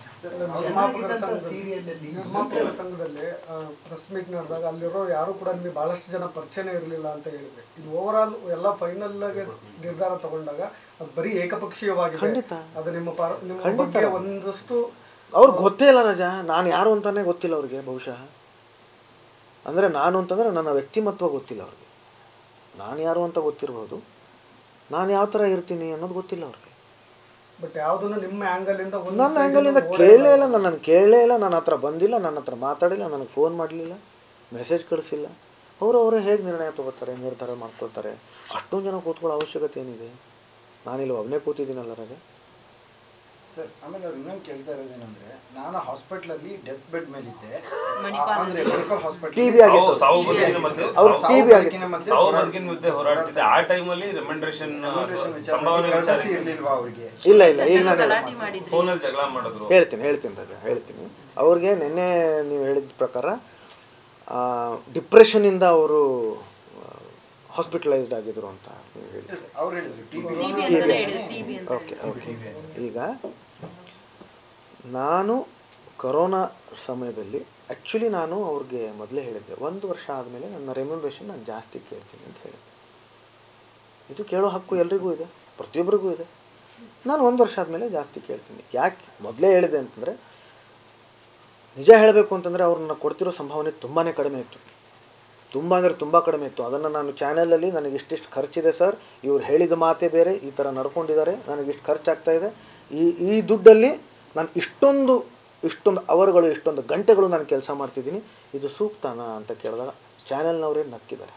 ನಿರ್ಮಾಪಕರ ಸಂಘದಲ್ಲಿ ಪ್ರೆಸ್ ಮೀಟ್ ನಡೆದಾಗ ಅಲ್ಲಿರೋ ಯಾರು ಕೂಡ ನಿಮಗೆ ಬಹಳಷ್ಟು ಜನ ಪರಿಚಯನೇ ಇರಲಿಲ್ಲ ಅಂತ ಹೇಳಿದ್ರೆ, ಇದು ಓವರ್ ಆಲ್ ಎಲ್ಲ ಫೈನಲ್ ನಿರ್ಧಾರ ತಗೊಂಡಾಗ ಅದು ಬರೀ ಏಕಪಕ್ಷೀಯವಾಗಿದೆ. ಖಂಡಿತ ಅದು ನಿಮ್ಮ ಬಗ್ಗೆ ಒಂದಷ್ಟು ಅವ್ರಿಗೆ ಗೊತ್ತೇ ಇಲ್ಲ ರಜಾ. ನಾನು ಯಾರು ಅಂತಾನೆ ಗೊತ್ತಿಲ್ಲ ಅವ್ರಿಗೆ. ಬಹುಶಃ ಅಂದರೆ ನಾನು ಅಂತಂದರೆ ನನ್ನ ವ್ಯಕ್ತಿಮತ್ವ ಗೊತ್ತಿಲ್ಲ ಅವ್ರಿಗೆ. ನಾನು ಯಾರು ಅಂತ ಗೊತ್ತಿರ್ಬೋದು, ನಾನು ಯಾವ ಥರ ಇರ್ತೀನಿ ಅನ್ನೋದು ಗೊತ್ತಿಲ್ಲ ಅವ್ರಿಗೆ. ಬಟ್ ಯಾವುದನ್ನು ನಿಮ್ಮ ಆ್ಯಂಗಲಿಂದ ನನ್ನ ಆ್ಯಂಗಲಿಂದ ಕೇಳಲೇ ಇಲ್ಲ, ನನ್ನನ್ನು ಕೇಳಲೇ ಇಲ್ಲ, ನನ್ನ ಹತ್ರ ಬಂದಿಲ್ಲ, ನನ್ನ ಹತ್ರ ಮಾತಾಡಿಲ್ಲ, ನನಗೆ ಫೋನ್ ಮಾಡಲಿಲ್ಲ, ಮೆಸೇಜ್ ಕಳಿಸಿಲ್ಲ. ಅವರೇ ಹೇಗೆ ನಿರ್ಣಯ ತೊಗೋತಾರೆ, ನಿರ್ಧಾರ ಮಾಡ್ಕೊಳ್ತಾರೆ. ಅಷ್ಟೊಂದು ಜನ ಕೂತ್ಕೊಳ್ಳೋ ಅವಶ್ಯಕತೆ ಏನಿದೆ? ನಾನಿಲ್ಲಿ ಒಬ್ಬನೇ ಕೂತಿದ್ದೀನಲ್ಲ ರಜೆ. ಸರ್, ಆಮೇಲೆ ಅವ್ರು ಇನ್ನೊಂದು ಕೇಳ್ತಾ ಇರೋದೇನಂದ್ರೆ, ನಾನು ಹಾಸ್ಪಿಟ್ಲಲ್ಲಿ ಡೆತ್ ಬೆಡ್ ಮೇಲಿದ್ದೆ. ಅಂದ್ರೆ ಮೆಡಿಕಲ್ ಹಾಸ್ಪಿಟಲ್ ಟಿಬಿ ಆಗಿತ್ತು. ಅವ್ರು ಟಿಬಿ ಆಗಿತ್ತು. ಹೋರಾಡ್ತಿದ್ದೆ. ಆ ಟೈಮಲ್ಲಿ ರೆಮ್ಯುನರೇಷನ್ ಇರ್ಲಿಲ್ವಾ ಅವ್ರಿಗೆ? ಇಲ್ಲ ಇಲ್ಲ, ಈಗ ನಾನು ಫೋನಲ್ಲಿ ಜಗಳ ಮಾಡಿದ್ರು. ಹೇಳ್ತೀನಿ ರಜೆ, ಹೇಳ್ತೀನಿ. ಅವ್ರಿಗೆ ನಿನ್ನೆ ನೀವು ಹೇಳಿದ ಪ್ರಕಾರ ಡಿಪ್ರೆಷನ್ನಿಂದ ಅವರು ಹಾಸ್ಪಿಟಲೈಸ್ಡ್ ಆಗಿದ್ರು ಅಂತ ನೀವು ಹೇಳಿ. ಅವ್ರು ಹೇಳಿದ್ರು ಟಿಬಿ. ಓಕೆ. ಈಗ ನಾನು ಕೊರೋನಾ ಸಮಯದಲ್ಲಿ ಆ್ಯಕ್ಚುಲಿ ನಾನು ಅವ್ರಿಗೆ ಮೊದಲೇ ಹೇಳಿದ್ದೆ, 1 ವರ್ಷ ಆದಮೇಲೆ ನನ್ನ ರೆಮ್ಯುನರೇಷನ್ ನಾನು ಜಾಸ್ತಿ ಕೇಳ್ತೀನಿ ಅಂತ ಹೇಳಿದ್ದೆ. ಇದು ಕೇಳೋ ಹಕ್ಕು ಎಲ್ರಿಗೂ ಇದೆ, ಪ್ರತಿಯೊಬ್ಬರಿಗೂ ಇದೆ. ನಾನು 1 ವರ್ಷ ಆದಮೇಲೆ ಜಾಸ್ತಿ ಕೇಳ್ತೀನಿ. ಯಾಕೆ ಮೊದಲೇ ಹೇಳಿದೆ ಅಂತಂದರೆ, ನಿಜ ಹೇಳಬೇಕು ಅಂತಂದರೆ ಅವ್ರನ್ನ ಕೊಡ್ತಿರೋ ಸಂಭಾವನೆ ತುಂಬಾ ಕಡಿಮೆ ಇತ್ತು. ತುಂಬ ಅಂದರೆ ತುಂಬ ಕಡಿಮೆ ಇತ್ತು. ಅದನ್ನು ನಾನು ಚಾನಲಲ್ಲಿ ನನಗೆ ಇಷ್ಟಿಷ್ಟು ಖರ್ಚಿದೆ ಸರ್, ಇವ್ರು ಹೇಳಿದ ಮಾತೇ ಬೇರೆ, ಈ ಥರ ನಡ್ಕೊಂಡಿದ್ದಾರೆ, ನನಗಿಷ್ಟು ಖರ್ಚಾಗ್ತಾಯಿದೆ, ಈ ದುಡ್ಡಲ್ಲಿ ನಾನು ಇಷ್ಟೊಂದು ಅವರ್ಗಳು, ಇಷ್ಟೊಂದು ಗಂಟೆಗಳು ನಾನು ಕೆಲಸ ಮಾಡ್ತಿದ್ದೀನಿ, ಇದು ಸೂಕ್ತನಾ ಅಂತ ಕೇಳಿದಾಗ ಚಾನೆಲ್ನವರೇ ನಕ್ಕಿದ್ದಾರೆ.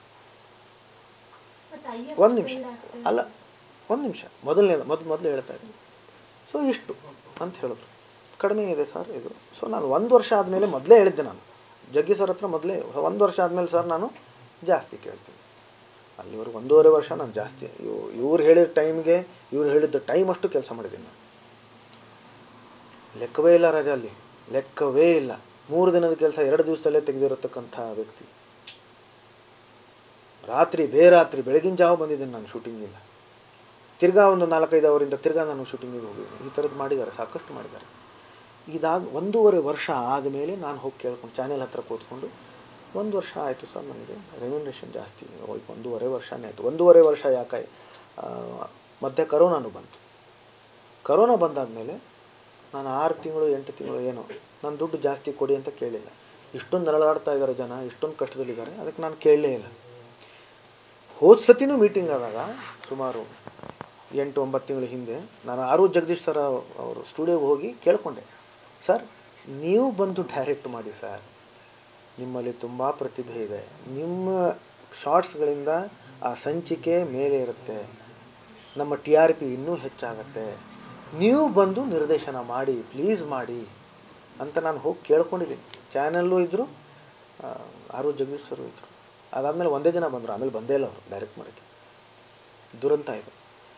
ಒಂದು ನಿಮಿಷ ಮೊದಲು ಹೇಳ್ತಾ ಇದ್ದೀನಿ. ಸೊ ಇಷ್ಟು ಅಂತ ಹೇಳಿದ್ರು, ಕಡಿಮೆ ಇದೆ ಸರ್ ಇದು. ಸೊ ನಾನು 1 ವರ್ಷ ಆದಮೇಲೆ ಮೊದಲೇ ಹೇಳಿದ್ದೆ, ನಾನು ಜಗ್ಗಿ ಸರ್ ಹತ್ರ ಮೊದಲೇ 1 ವರ್ಷ ಆದಮೇಲೆ ಸರ್ ನಾನು ಜಾಸ್ತಿ ಕೇಳ್ತೀನಿ. ಅಲ್ಲಿವರೆಗೂ 1.5 ವರ್ಷ ನಾನು ಜಾಸ್ತಿ, ಇವ್ರು ಹೇಳಿದ ಟೈಮ್ಗೆ ಇವ್ರು ಹೇಳಿದ್ದ ಟೈಮ್ ಅಷ್ಟು ಕೆಲಸ ಮಾಡಿದ್ದೀನಿ ನಾನು. ಲೆಕ್ಕವೇ ಇಲ್ಲ ರಜಾ, ಅಲ್ಲಿ ಲೆಕ್ಕವೇ ಇಲ್ಲ. 3 ದಿನದ ಕೆಲಸ 2 ದಿವಸದಲ್ಲೇ ತೆಗೆದಿರತಕ್ಕಂಥ ವ್ಯಕ್ತಿ. ರಾತ್ರಿ ಬೇರಾತ್ರಿ ಬೆಳಗಿನ ಜಾವ ಬಂದಿದ್ದೀನಿ ನಾನು ಶೂಟಿಂಗಿಲ್ಲ. ತಿರ್ಗಾ ಒಂದು 4-5 ಅವರಿಂದ ತಿರ್ಗಾ ನಾನು ಶೂಟಿಂಗಿಗೆ ಹೋಗಿದ್ದೀನಿ. ಈ ಥರದ್ದು ಮಾಡಿದ್ದಾರೆ, ಸಾಕಷ್ಟು ಮಾಡಿದ್ದಾರೆ. ಇದಾದ 1.5 ವರ್ಷ ಆದಮೇಲೆ ನಾನು ಹೋಗಿ ಕೇಳ್ಕೊಂಡು ಚಾನೆಲ್ ಹತ್ರ ಕೂತ್ಕೊಂಡು 1 ವರ್ಷ ಆಯಿತು ಸರ್, ನನಗೆ ರೆಮ್ಯುನರೇಷನ್ ಜಾಸ್ತಿ ಹೋಯ್ತು. 1.5 ವರ್ಷನೇ ಆಯಿತು. 1.5 ವರ್ಷ ಯಾಕೆ ಮತ್ತೆ ಕರೋನಾನು ಬಂತು. ಕರೋನಾ ಬಂದಾದಮೇಲೆ ನಾನು 6 ತಿಂಗಳು 8 ತಿಂಗಳು ಏನೋ ನಾನು ದುಡ್ಡು ಜಾಸ್ತಿ ಕೊಡಿ ಅಂತ ಕೇಳಿಲ್ಲ. ಇಷ್ಟೊಂದು ನರಳಾಡ್ತಾ ಇದ್ದಾರೆ ಜನ, ಇಷ್ಟೊಂದು ಕಷ್ಟದಲ್ಲಿದ್ದಾರೆ, ಅದಕ್ಕೆ ನಾನು ಕೇಳಲೇ ಇಲ್ಲ. ಹೋದ ಸತಿನೂ ಮೀಟಿಂಗ್ ಆದಾಗ ಸುಮಾರು 8-9 ತಿಂಗಳ ಹಿಂದೆ ನಾನು ಆರು ಜಗದೀಶ್ ಸರ್ ಅವರು ಸ್ಟುಡಿಯೋಗೆ ಹೋಗಿ ಕೇಳಿಕೊಂಡೆ, ಸರ್ ನೀವು ಬಂದು ಡೈರೆಕ್ಟ್ ಮಾಡಿ ಸರ್, ನಿಮ್ಮಲ್ಲಿ ತುಂಬ ಪ್ರತಿಭೆ ಇದೆ, ನಿಮ್ಮ ಶಾರ್ಟ್ಸ್ಗಳಿಂದ ಆ ಸಂಚಿಕೆ ಮೇಲೆ ಇರುತ್ತೆ, ನಮ್ಮ TRP ಇನ್ನೂ ಹೆಚ್ಚಾಗತ್ತೆ, ನೀವು ಬಂದು ನಿರ್ದೇಶನ ಮಾಡಿ ಪ್ಲೀಸ್ ಮಾಡಿ ಅಂತ ನಾನು ಹೋಗಿ ಕೇಳ್ಕೊಂಡಿದ್ದೀನಿ. ಚಾನಲ್ಲು ಇದ್ದರು, ಆರು ಜಗದೀಶ್ ಸರು ಇದ್ದರು. ಅದಾದಮೇಲೆ ಒಂದೇ ಜನ ಬಂದರು, ಆಮೇಲೆ ಬಂದೇ ಇಲ್ಲ ಅವರು ಡೈರೆಕ್ಟ್ ಮಾಡೋಕ್ಕೆ. ದುರಂತ ಇದು.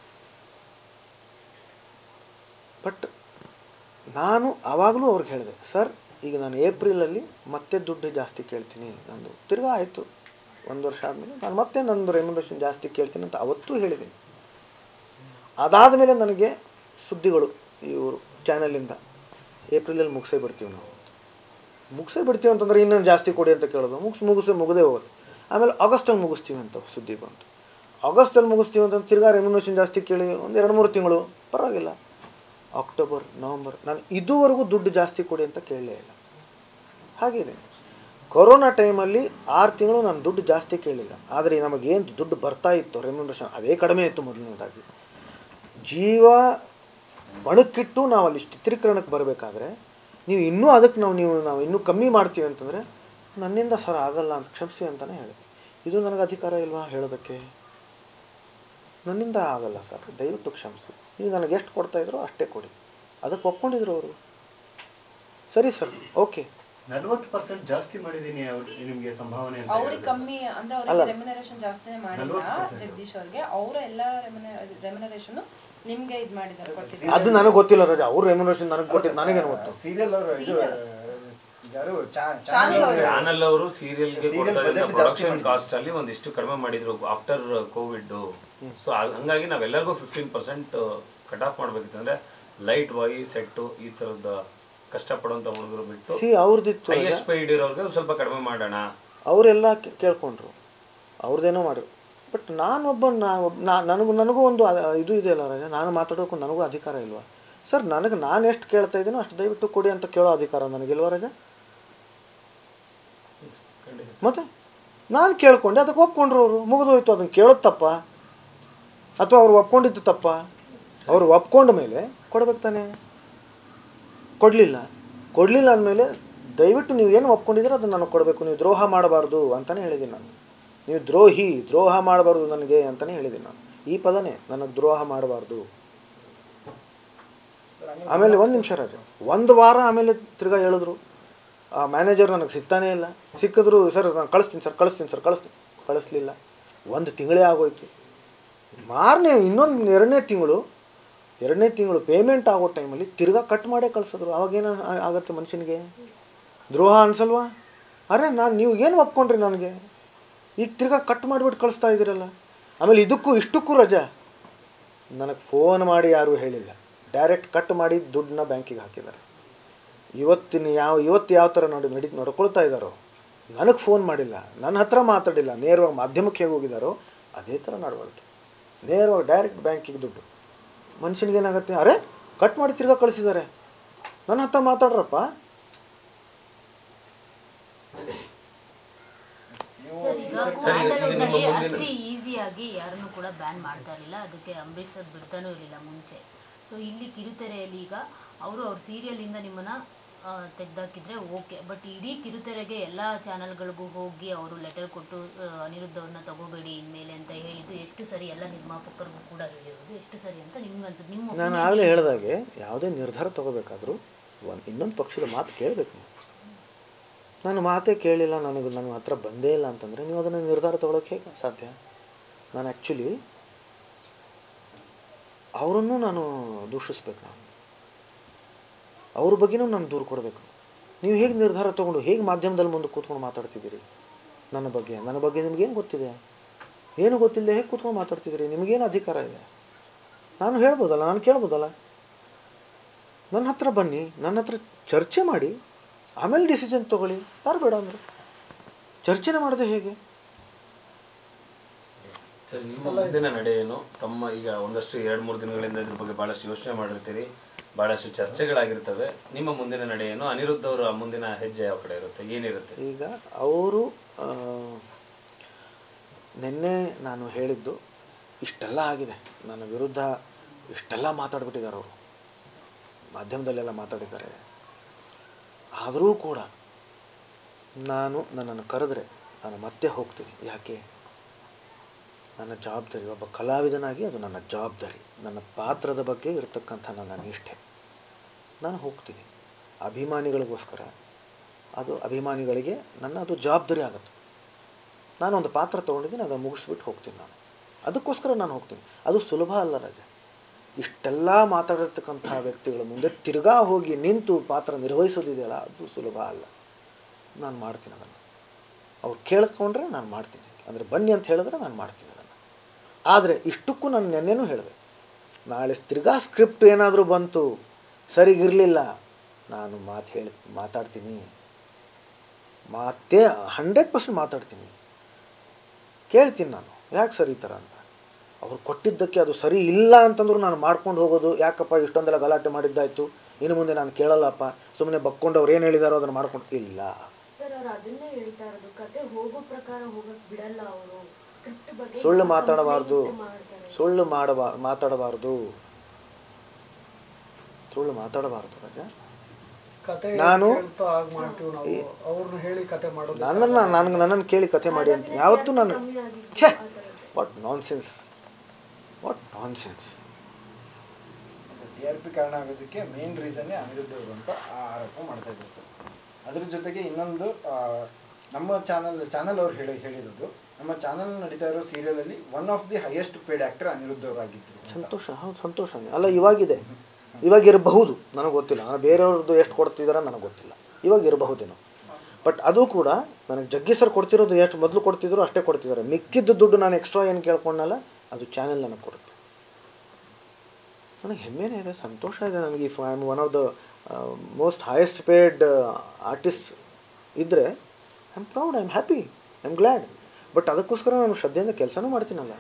ಬಟ್ ನಾನು ಆವಾಗಲೂ ಅವ್ರಿಗೆ ಹೇಳಿದೆ, ಸರ್ ಈಗ ನಾನು ಏಪ್ರಿಲಲ್ಲಿ ಮತ್ತೆ ದುಡ್ಡು ಜಾಸ್ತಿ ಕೇಳ್ತೀನಿ, ನಂದು ತಿರ್ಗಾ ಆಯಿತು 1 ವರ್ಷ ಆದಮೇಲೆ ನಾನು ಮತ್ತೆ ನಂದು ರೆಮ್ಯುನರೇಷನ್ ಜಾಸ್ತಿ ಕೇಳ್ತೀನಿ ಅಂತ ಅವತ್ತೂ ಹೇಳಿದ್ದೀನಿ. ಅದಾದಮೇಲೆ ನನಗೆ ಸುದ್ದಿಗಳು ಇವರು ಚಾನಲಿಂದ ಏಪ್ರಿಲಲ್ಲಿ ಮುಗಿಸೇ ಬಿಡ್ತೀವಿ ನಾವು, ಮುಗಿಸೇ ಬಿಡ್ತೀವಿ ಅಂತಂದರೆ ಇನ್ನೊಂದು ಜಾಸ್ತಿ ಕೊಡಿ ಅಂತ ಕೇಳೋದು, ಮುಗದೇ ಹೋಗೋದು. ಆಮೇಲೆ ಆಗಸ್ಟಲ್ಲಿ ಮುಗಿಸ್ತೀವಿ ಅಂತ ಸುದ್ದಿ ಬಂತು. ಆಗಸ್ಟಲ್ಲಿ ಮುಗಿಸ್ತೀವಿ ಅಂತಂದ್ರೆ ತಿರ್ಗಾ ರೆಮ್ಯುನರೇಷನ್ ಜಾಸ್ತಿ ಕೇಳಿ ಒಂದು 2-3 ತಿಂಗಳು ಪರವಾಗಿಲ್ಲ. ಅಕ್ಟೋಬರ್, ನವಂಬರ್ ನಾನು ಇದುವರೆಗೂ ದುಡ್ಡು ಜಾಸ್ತಿ ಕೊಡಿ ಅಂತ ಕೇಳಲೇ ಇಲ್ಲ. ಹಾಗೇನೆ ಕೊರೋನಾ ಟೈಮಲ್ಲಿ 6 ತಿಂಗಳು ನಾನು ದುಡ್ಡು ಜಾಸ್ತಿ ಕೇಳಿಲ್ಲ. ಆದರೆ ನಮಗೇನು ದುಡ್ಡು ಬರ್ತಾ ಇತ್ತು ರೆಮ್ಯುನರೇಷನ್ ಅದೇ ಕಡಿಮೆ ಇತ್ತು. ಮೊದಲನೇದಾಗಿ ಜೀವ ಒಣಕ್ಕಿಟ್ಟು ನಾವು ಅಲ್ಲಿ ಚಿತ್ರೀಕರಣಕ್ಕೆ ಬರಬೇಕಾದ್ರೆ ನೀವು ಇನ್ನೂ ಅದಕ್ಕೆ ನಾವು ಇನ್ನೂ ಕಮ್ಮಿ ಮಾಡ್ತೀವಿ ಅಂತಂದರೆ ನನ್ನಿಂದ ಸರ್ ಆಗಲ್ಲ ಅಂತ ಕ್ಷಮಿಸಿ ಅಂತಲೇ ಹೇಳಿದೆ. ಇದು ನನಗೆ ಅಧಿಕಾರ ಇಲ್ವಾ ಹೇಳೋದಕ್ಕೆ? ನನ್ನಿಂದ ಆಗಲ್ಲ ಸರ್, ದಯವಿಟ್ಟು ಕ್ಷಮಿಸಿ, ನೀವು ನನಗೆ ಎಷ್ಟು ಕೊಡ್ತಾಯಿದ್ರು ಅಷ್ಟೇ ಕೊಡಿ. ಅದಕ್ಕೆ ಒಪ್ಕೊಂಡಿದ್ರು ಅವರು. ಸರಿ ಸರ್, ಓಕೆ. 40% ಜಾಸ್ತಿ ಮಾಡಿದ್ದೀನಿ ನಿಮಗೆ ಸಂಭಾವನೆ ಅಂತ ಅವ್ರಿಗೆ ಕಮ್ಮಿ ಅಂದ್ರೆ ಅವ್ರಿಗೆ ರೆಮ್ಯುನರೇಷನ್ ಜಾಸ್ತಿನೇ ಮಾಡಿಲ್ಲ ಜಗದೀಶ್ ಅವ್ರಿಗೆ. ಅವರ ಎಲ್ಲ ರೆಮ್ಯುನರೇಷನ್ ನಿಮ್ಗೆ ಇದು ಮಾಡಿದ್ದಾರೆ, ಕೊಟ್ಟಿದ್ದಾರೆ. ಅದು ನನಗೆ ಗೊತ್ತಿಲ್ಲ ರಾಜ, ಅವ್ರ ರೆಮ್ಯುನರೇಷನ್ ನನಗೆ ಕೊಟ್ಟಿದ್ದು ನನಗೇನು ಗೊತ್ತು. ಸೀರಿಯಲ್ ಅವರು ಇದು ಚಾನಲ್ ಅವರು ಸೀರಿಯಲ್ಗೆ ಪ್ರೊಡಕ್ಷನ್ ಕಾಸ್ಟ್ ಅಲ್ಲಿ ಒಂದಿಷ್ಟು ಕಡಿಮೆ ಮಾಡಿದ್ರು ಆಫ್ಟರ್ ಕೋವಿಡ್. ಸೊ ಹಂಗಾಗಿ ನಾವೆಲ್ಲರಿಗೂ 15% ಕಟ್ ಆಫ್ ಮಾಡ್ಬೇಕಿತ್ತು. ಅಂದ್ರೆ ಲೈಟ್ ಬಾಯ್ ಸೆಟ್ ಈ ತರದ ಕಷ್ಟಪಡುವಂತ ಹುಡುಗರು ಬಿಟ್ಟು ಅವ್ರದ್ದಿತ್ತು ಹೈಯೆಸ್ಟ್ ಪೇಯ್ಡ್ ಇರೋರ್ಗೆ ಸ್ವಲ್ಪ ಕಡಿಮೆ ಮಾಡೋಣ ಅವರೆಲ್ಲ ಕೇಳ್ಕೊಂಡ್ರು, ಅವ್ರದ್ದೇನೋ ಮಾಡಿದ್ರು. ಬಟ್ ನಾನೊಬ್ಬ ನನಗೂ ಒಂದು ಇದು ಇದೆಯಲ್ಲ ರಾಜ, ನಾನು ಮಾತಾಡೋಕ್ಕೂ ನನಗೂ ಅಧಿಕಾರ ಇಲ್ವಾ ಸರ್? ನಾನು ಎಷ್ಟು ಕೇಳ್ತಾ ಇದ್ದೀನೋ ಅಷ್ಟು ದಯವಿಟ್ಟು ಕೊಡಿ ಅಂತ ಕೇಳೋ ಅಧಿಕಾರ ನನಗಿಲ್ವ ರಾಜ? ಮತ್ತೆ ನಾನು ಕೇಳ್ಕೊಂಡೆ, ಅದಕ್ಕೆ ಒಪ್ಕೊಂಡ್ರು ಅವರು, ಮುಗಿದೋಯ್ತು. ಅದನ್ನು ಕೇಳೋದು ತಪ್ಪ ಅಥವಾ ಅವ್ರು ಒಪ್ಕೊಂಡಿದ್ದು ತಪ್ಪ? ಅವ್ರು ಒಪ್ಕೊಂಡ ಮೇಲೆ ಕೊಡ್ಬೇಕು ತಾನೆ. ಕೊಡಲಿಲ್ಲ ಅಂದಮೇಲೆ ದಯವಿಟ್ಟು ನೀವು ಏನು ಒಪ್ಕೊಂಡಿದ್ದೀರೋ ಅದನ್ನು ನನಗೆ ಕೊಡಬೇಕು, ನೀವು ದ್ರೋಹ ಮಾಡಬಾರ್ದು ಅಂತಲೇ ಹೇಳಿದ್ದೀನಿ ನಾನು. ನೀವು ದ್ರೋಹ ಮಾಡಬಾರ್ದು ನನಗೆ ಅಂತಲೇ ಹೇಳಿದ್ದೀನಿ ನಾನು. ಈ ಪದನೇ, ನನಗೆ ದ್ರೋಹ ಮಾಡಬಾರ್ದು. ಆಮೇಲೆ 1 ನಿಮಿಷ ರಾಜ, 1 ವಾರ ಆಮೇಲೆ ತಿರ್ಗಾ ಹೇಳಿದ್ರು, ಆ ಮ್ಯಾನೇಜರ್ ನನಗೆ ಸಿಗ್ತಾನೇ ಇಲ್ಲ. ಸಿಕ್ಕಿದ್ರು, ಸರ್ ನಾನು ಕಳಿಸ್ತೀನಿ ಸರ್ ಕಳಿಸ್ಲಿಲ್ಲ. 1 ತಿಂಗಳೇ ಆಗೋಯ್ತು. ಇನ್ನೊಂದು 2ನೇ ತಿಂಗಳು ಪೇಮೆಂಟ್ ಆಗೋ ಟೈಮಲ್ಲಿ ತಿರ್ಗಾ ಕಟ್ ಮಾಡೇ ಕಳಿಸಿದ್ರು. ಅವಾಗೇನು ಆಗತ್ತೆ ಮನುಷ್ಯನಿಗೆ? ದ್ರೋಹ ಅನ್ಸಲ್ವಾ? ಅರೆ ನೀವು ಏನು ಒಪ್ಕೊಂಡ್ರಿ ನನಗೆ? ಈಗ ತಿರ್ಗಾ ಕಟ್ ಮಾಡಿಬಿಟ್ಟು ಕಳಿಸ್ತಾ ಇದ್ದೀರಲ್ಲ. ಆಮೇಲೆ ಇಷ್ಟಕ್ಕೂ ರಜಾ ನನಗೆ ಫೋನ್ ಮಾಡಿ ಯಾರೂ ಹೇಳಿಲ್ಲ, ಡೈರೆಕ್ಟ್ ಕಟ್ ಮಾಡಿ ದುಡ್ಡನ್ನ ಬ್ಯಾಂಕಿಗೆ ಹಾಕಿದ್ದಾರೆ. ಇವತ್ತು ಯಾವ ಥರ ನಡ್ಕೊಳ್ತಾ ಇದ್ದಾರೋ, ನನಗೆ ಫೋನ್ ಮಾಡಿಲ್ಲ, ನನ್ನ ಹತ್ರ ಮಾತಾಡಿಲ್ಲ, ನೇರವಾಗಿ ಮಾಧ್ಯಮಕ್ಕೆ ಹೇಗೆ ಹೋಗಿದ್ದಾರೋ ಅದೇ ಥರ ನಡ್ವಳ್ತು. ನೇರವಾಗಿ ಡೈರೆಕ್ಟ್ ಬ್ಯಾಂಕಿಗೆ ದುಡ್ಡು. ಮನುಷ್ಯನಿಗೇನಾಗುತ್ತೆ? ಅರೆ ಕಟ್ ಮಾಡಿ ತಿರ್ಗಾ ಕಳಿಸಿದ್ದಾರೆ, ನನ್ನ ಹತ್ರ ಮಾತಾಡ್ರಪ್ಪ. ಅಷ್ಟೇ ಈಸಿಯಾಗಿ ಯಾರನ್ನು ಕೂಡ ಬ್ಯಾನ್ ಮಾಡ್ತಾ ಇರಲಿಲ್ಲ. ಅದಕ್ಕೆ ಅಂಬರೀಷ್ ಸರ್ ಬಿಡ್ತಾನೂ ಇರಲಿಲ್ಲ ಮುಂಚೆ. ಸೊ ಇಲ್ಲಿ ಕಿರುತೆರೆಯಲ್ಲಿ ಈಗ ಅವ್ರ ಸೀರಿಯಲಿಂದ ನಿಮ್ಮನ್ನ ತೆಗೆದಾಕಿದ್ರೆ ಓಕೆ, ಬಟ್ ಇಡೀ ಕಿರುತೆರೆಗೆ ಎಲ್ಲ ಚಾನಲ್ಗಳಿಗೂ ಹೋಗಿ ಅವರು ಲೆಟರ್ ಕೊಟ್ಟು ಅನಿರುದ್ಧ ಅವ್ರನ್ನ ತಗೋಬೇಡಿ ಇನ್ಮೇಲೆ ಅಂತ ಹೇಳಿದ್ದು ಎಷ್ಟು ಸರಿ? ಎಲ್ಲ ನಿರ್ಮಾಪಕರಿಗೂ ಕೂಡ ಹೇಳಿರೋದು ಎಷ್ಟು ಸರಿ ಅಂತ ನಿಮ್ಗೆ ಅನ್ಸುತ್ತೆ? ನಿಮ್ಮ ನಾನು ಆಗಲೇ ಹೇಳಿದಾಗೆ ಯಾವುದೇ ನಿರ್ಧಾರ ತಗೋಬೇಕಾದ್ರೂ ಇನ್ನೊಂದು ಪಕ್ಷದ ಮಾತು ಕೇಳಬೇಕು. ನಾನು ಮಾತೇ ಕೇಳಿಲ್ಲ, ನನ್ನ ಹತ್ರ ಬಂದೇ ಇಲ್ಲ ಅಂತಂದರೆ ನೀವು ಅದನ್ನು ನಿರ್ಧಾರ ತೊಗೊಳಕ್ಕೆ ಹೇಗೆ ಸಾಧ್ಯ? ನಾನು ಆ್ಯಕ್ಚುಲಿ ಅವರನ್ನು ನಾನು ದೂಷಿಸ್ಬೇಕು, ಅವ್ರ ಬಗ್ಗೆನೂ ನಾನು ದೂರು ಕೊಡಬೇಕು. ನೀವು ಹೇಗೆ ನಿರ್ಧಾರ ತೊಗೊಂಡು ಹೇಗೆ ಮಾಧ್ಯಮದಲ್ಲಿ ಮುಂದೆ ಕೂತ್ಕೊಂಡು ಮಾತಾಡ್ತಿದ್ದೀರಿ ನನ್ನ ಬಗ್ಗೆ ನಿಮಗೇನು ಗೊತ್ತಿದೆ? ಏನು ಗೊತ್ತಿಲ್ಲದೆ ಹೇಗೆ ಕೂತ್ಕೊಂಡು ಮಾತಾಡ್ತಿದ್ದೀರಿ? ನಿಮಗೇನು ಅಧಿಕಾರ ಇದೆ? ನಾನು ಹೇಳ್ಬೋದಲ್ಲ, ನಾನು ಕೇಳ್ಬೋದಲ್ಲ. ನನ್ನ ಹತ್ರ ಬನ್ನಿ, ನನ್ನ ಹತ್ರ ಚರ್ಚೆ ಮಾಡಿ ಆಮೇಲೆ ಡಿಸಿಷನ್ ತೊಗೊಳ್ಳಿ. ಯಾರು ಬೇಡ ಅಂದರು? ಚರ್ಚೆನೇ ಮಾಡೋದು ಹೇಗೆ? ಸರ್, ನಿಮ್ಮ ಮುಂದಿನ ನಡೆ ಏನು? ತಮ್ಮ ಈಗ ಒಂದಷ್ಟು 2-3 ದಿನಗಳಿಂದ ಇದ್ರ ಬಗ್ಗೆ ಭಾಳಷ್ಟು ಯೋಚನೆ ಮಾಡಿರ್ತೀರಿ, ಭಾಳಷ್ಟು ಚರ್ಚೆಗಳಾಗಿರ್ತವೆ. ನಿಮ್ಮ ಮುಂದಿನ ನಡೆ ಏನು? ಅನಿರುದ್ಧ ಅವರ ಮುಂದಿನ ಹೆಜ್ಜೆ ಯಾವ ಕಡೆ ಇರುತ್ತೆ, ಏನಿರುತ್ತೆ? ಈಗ ಅವರು ನಿನ್ನೆ ನಾನು ಹೇಳಿದ್ದು ಇಷ್ಟೆಲ್ಲ ಆಗಿದೆ, ನನ್ನ ವಿರುದ್ಧ ಇಷ್ಟೆಲ್ಲ ಮಾತಾಡ್ಬಿಟ್ಟಿದ್ದಾರೆ ಅವರು, ಮಾಧ್ಯಮದಲ್ಲೆಲ್ಲ ಮಾತಾಡಿದ್ದಾರೆ. ಆದರೂ ಕೂಡ ನನ್ನನ್ನು ಕರೆದ್ರೆ ನಾನು ಮತ್ತೆ ಹೋಗ್ತೀನಿ. ಯಾಕೆ? ನನ್ನ ಜವಾಬ್ದಾರಿ, ಒಬ್ಬ ಕಲಾವಿದನಾಗಿ ಅದು ನನ್ನ ಜವಾಬ್ದಾರಿ, ನನ್ನ ಪಾತ್ರದ ಬಗ್ಗೆ ಇರತಕ್ಕಂಥ ನನ್ನ ನಿಷ್ಠೆ. ನಾನು ಹೋಗ್ತೀನಿ ಅಭಿಮಾನಿಗಳಿಗೋಸ್ಕರ. ಅದು ಅಭಿಮಾನಿಗಳಿಗೆ ಅದು ಜವಾಬ್ದಾರಿ ಆಗುತ್ತೆ. ನಾನು ಒಂದು ಪಾತ್ರ ತೊಗೊಂಡಿದ್ದೀನಿ, ಅದನ್ನು ಮುಗಿಸ್ಬಿಟ್ಟು ಹೋಗ್ತೀನಿ. ಅದಕ್ಕೋಸ್ಕರ ನಾನು ಹೋಗ್ತೀನಿ. ಅದು ಸುಲಭ ಅಲ್ಲ ರಾಜ. ಇಷ್ಟೆಲ್ಲ ಮಾತಾಡಿರ್ತಕ್ಕಂಥ ವ್ಯಕ್ತಿಗಳ ಮುಂದೆ ತಿರ್ಗಾ ಹೋಗಿ ನಿಂತು ಪಾತ್ರ ನಿರ್ವಹಿಸೋದಿದೆಯಲ್ಲ, ಅದು ಸುಲಭ ಅಲ್ಲ. ನಾನು ಮಾಡ್ತೀನಿ ಅದನ್ನು. ಅವ್ರು ಕೇಳ್ಕೊಂಡ್ರೆ ನಾನು ಮಾಡ್ತೀನಿ, ಅಂದರೆ ಬನ್ನಿ ಅಂತ ಹೇಳಿದ್ರೆ ನಾನು ಮಾಡ್ತೀನಿ ಅದನ್ನು. ಆದರೆ ಇಷ್ಟಕ್ಕೂ ನಾನು ನೆನ್ನೆನೂ ಹೇಳಿದೆ, ನಾಳೆ ತಿರ್ಗಾ ಸ್ಕ್ರಿಪ್ಟ್ ಏನಾದರೂ ಬಂತು ಸರಿಗಿರಲಿಲ್ಲ, ನಾನು ಮಾತಾಡ್ತೀನಿ, ಮಾತೇ 100% ಮಾತಾಡ್ತೀನಿ. ಕೇಳ್ತೀನಿ ನಾನು, ಯಾಕೆ ಸರಿ ಈ ಥರ ಅಂತ. ಅವ್ರು ಕೊಟ್ಟಿದ್ದಕ್ಕೆ ಅದು ಸರಿ ಇಲ್ಲ ಅಂತಂದ್ರು ನಾನು ಮಾಡ್ಕೊಂಡು ಹೋಗೋದು, ಯಾಕಪ್ಪ ಇಷ್ಟೊಂದೆಲ್ಲ ಗಲಾಟೆ ಮಾಡಿದ್ದಾಯಿತು, ಇನ್ನು ಮುಂದೆ ನಾನು ಕೇಳಲ್ಲಪ್ಪ, ಸುಮ್ಮನೆ ಬಕ್ಕೊಂಡು ಅವ್ರು ಏನು ಹೇಳಿದಾರೋ ಅದನ್ನು ಮಾಡ್ಕೊಂಡು ಇಲ್ಲ. ಸುಳ್ಳು ಮಾತಾಡಬಾರ್ದು, ಸುಳ್ಳು ಮಾತಾಡಬಾರ್ದು ರಾಜ. ನಾನು ನನ್ನನ್ನು ಕೇಳಿ ಕತೆ ಮಾಡಿ ಅಂತ ಯಾವತ್ತೂ ನಾನು ವಾಟ್ ನಾನ್ಸೆನ್ಸ್. TRP ಕಾರಣ ಆಗೋದಕ್ಕೆ ಮೇನ್ ರೀಸನ್ನೇ ಅನಿರುದ್ಧ ಅವರು ಅಂತ ಆರೋಪ ಮಾಡ್ತಾ ಇದ್ದಾರೆ ಸರ್. ಅದ್ರ ಜೊತೆಗೆ ಇನ್ನೊಂದು ನಮ್ಮ ಚಾನಲ್ ಅವ್ರು ಹೇಳಿರೋದು, ನಮ್ಮ ಚಾನಲ್ ನಡೀತಾ ಇರೋ ಸೀರಿಯಲಲ್ಲಿ one of the highest paid actor Aniruddha ಅವರಾಗಿದ್ದರು. ಸಂತೋಷ, ಹೌದು ಸಂತೋಷ. ಅಲ್ಲ ಇವಾಗಿದೆ, ಇವಾಗ ಇರಬಹುದು, ನನಗೆ ಗೊತ್ತಿಲ್ಲ. ನಾನು ಬೇರೆಯವ್ರದ್ದು ಎಷ್ಟು ಕೊಡ್ತಿದಾರ ನನಗೆ ಗೊತ್ತಿಲ್ಲ, ಇವಾಗ ಇರಬಹುದೇನೋ. ಬಟ್ ಅದು ಕೂಡ ನನಗೆ ಜಗ್ಗಿ ಸರ್ ಕೊಡ್ತಿರೋದು ಎಷ್ಟು ಮೊದಲು ಕೊಡ್ತಿದ್ರು ಅಷ್ಟೇ ಕೊಡ್ತಿದ್ದಾರೆ. ಮಿಕ್ಕಿದ್ದು ದುಡ್ಡು ನಾನು ಎಕ್ಸ್ಟ್ರಾ ಏನು ಕೇಳ್ಕೊಂಡಲ್ಲ, ಅದು ಚಾನೆಲ್ ನನಗೆ ಕೊಡುತ್ತೆ. ನನಗೆ ಹೆಮ್ಮೆನೇ ಇದೆ, ಸಂತೋಷ ಇದೆ ನನಗೆ. If I am one of the most highest paid artist ಇದ್ದರೆ I am proud, I am happy, I am glad. But ಅದಕ್ಕೋಸ್ಕರ ನಾನು ಶ್ರದ್ಧೆಯಿಂದ ಕೆಲಸನೂ ಮಾಡ್ತೀನಲ್ಲ.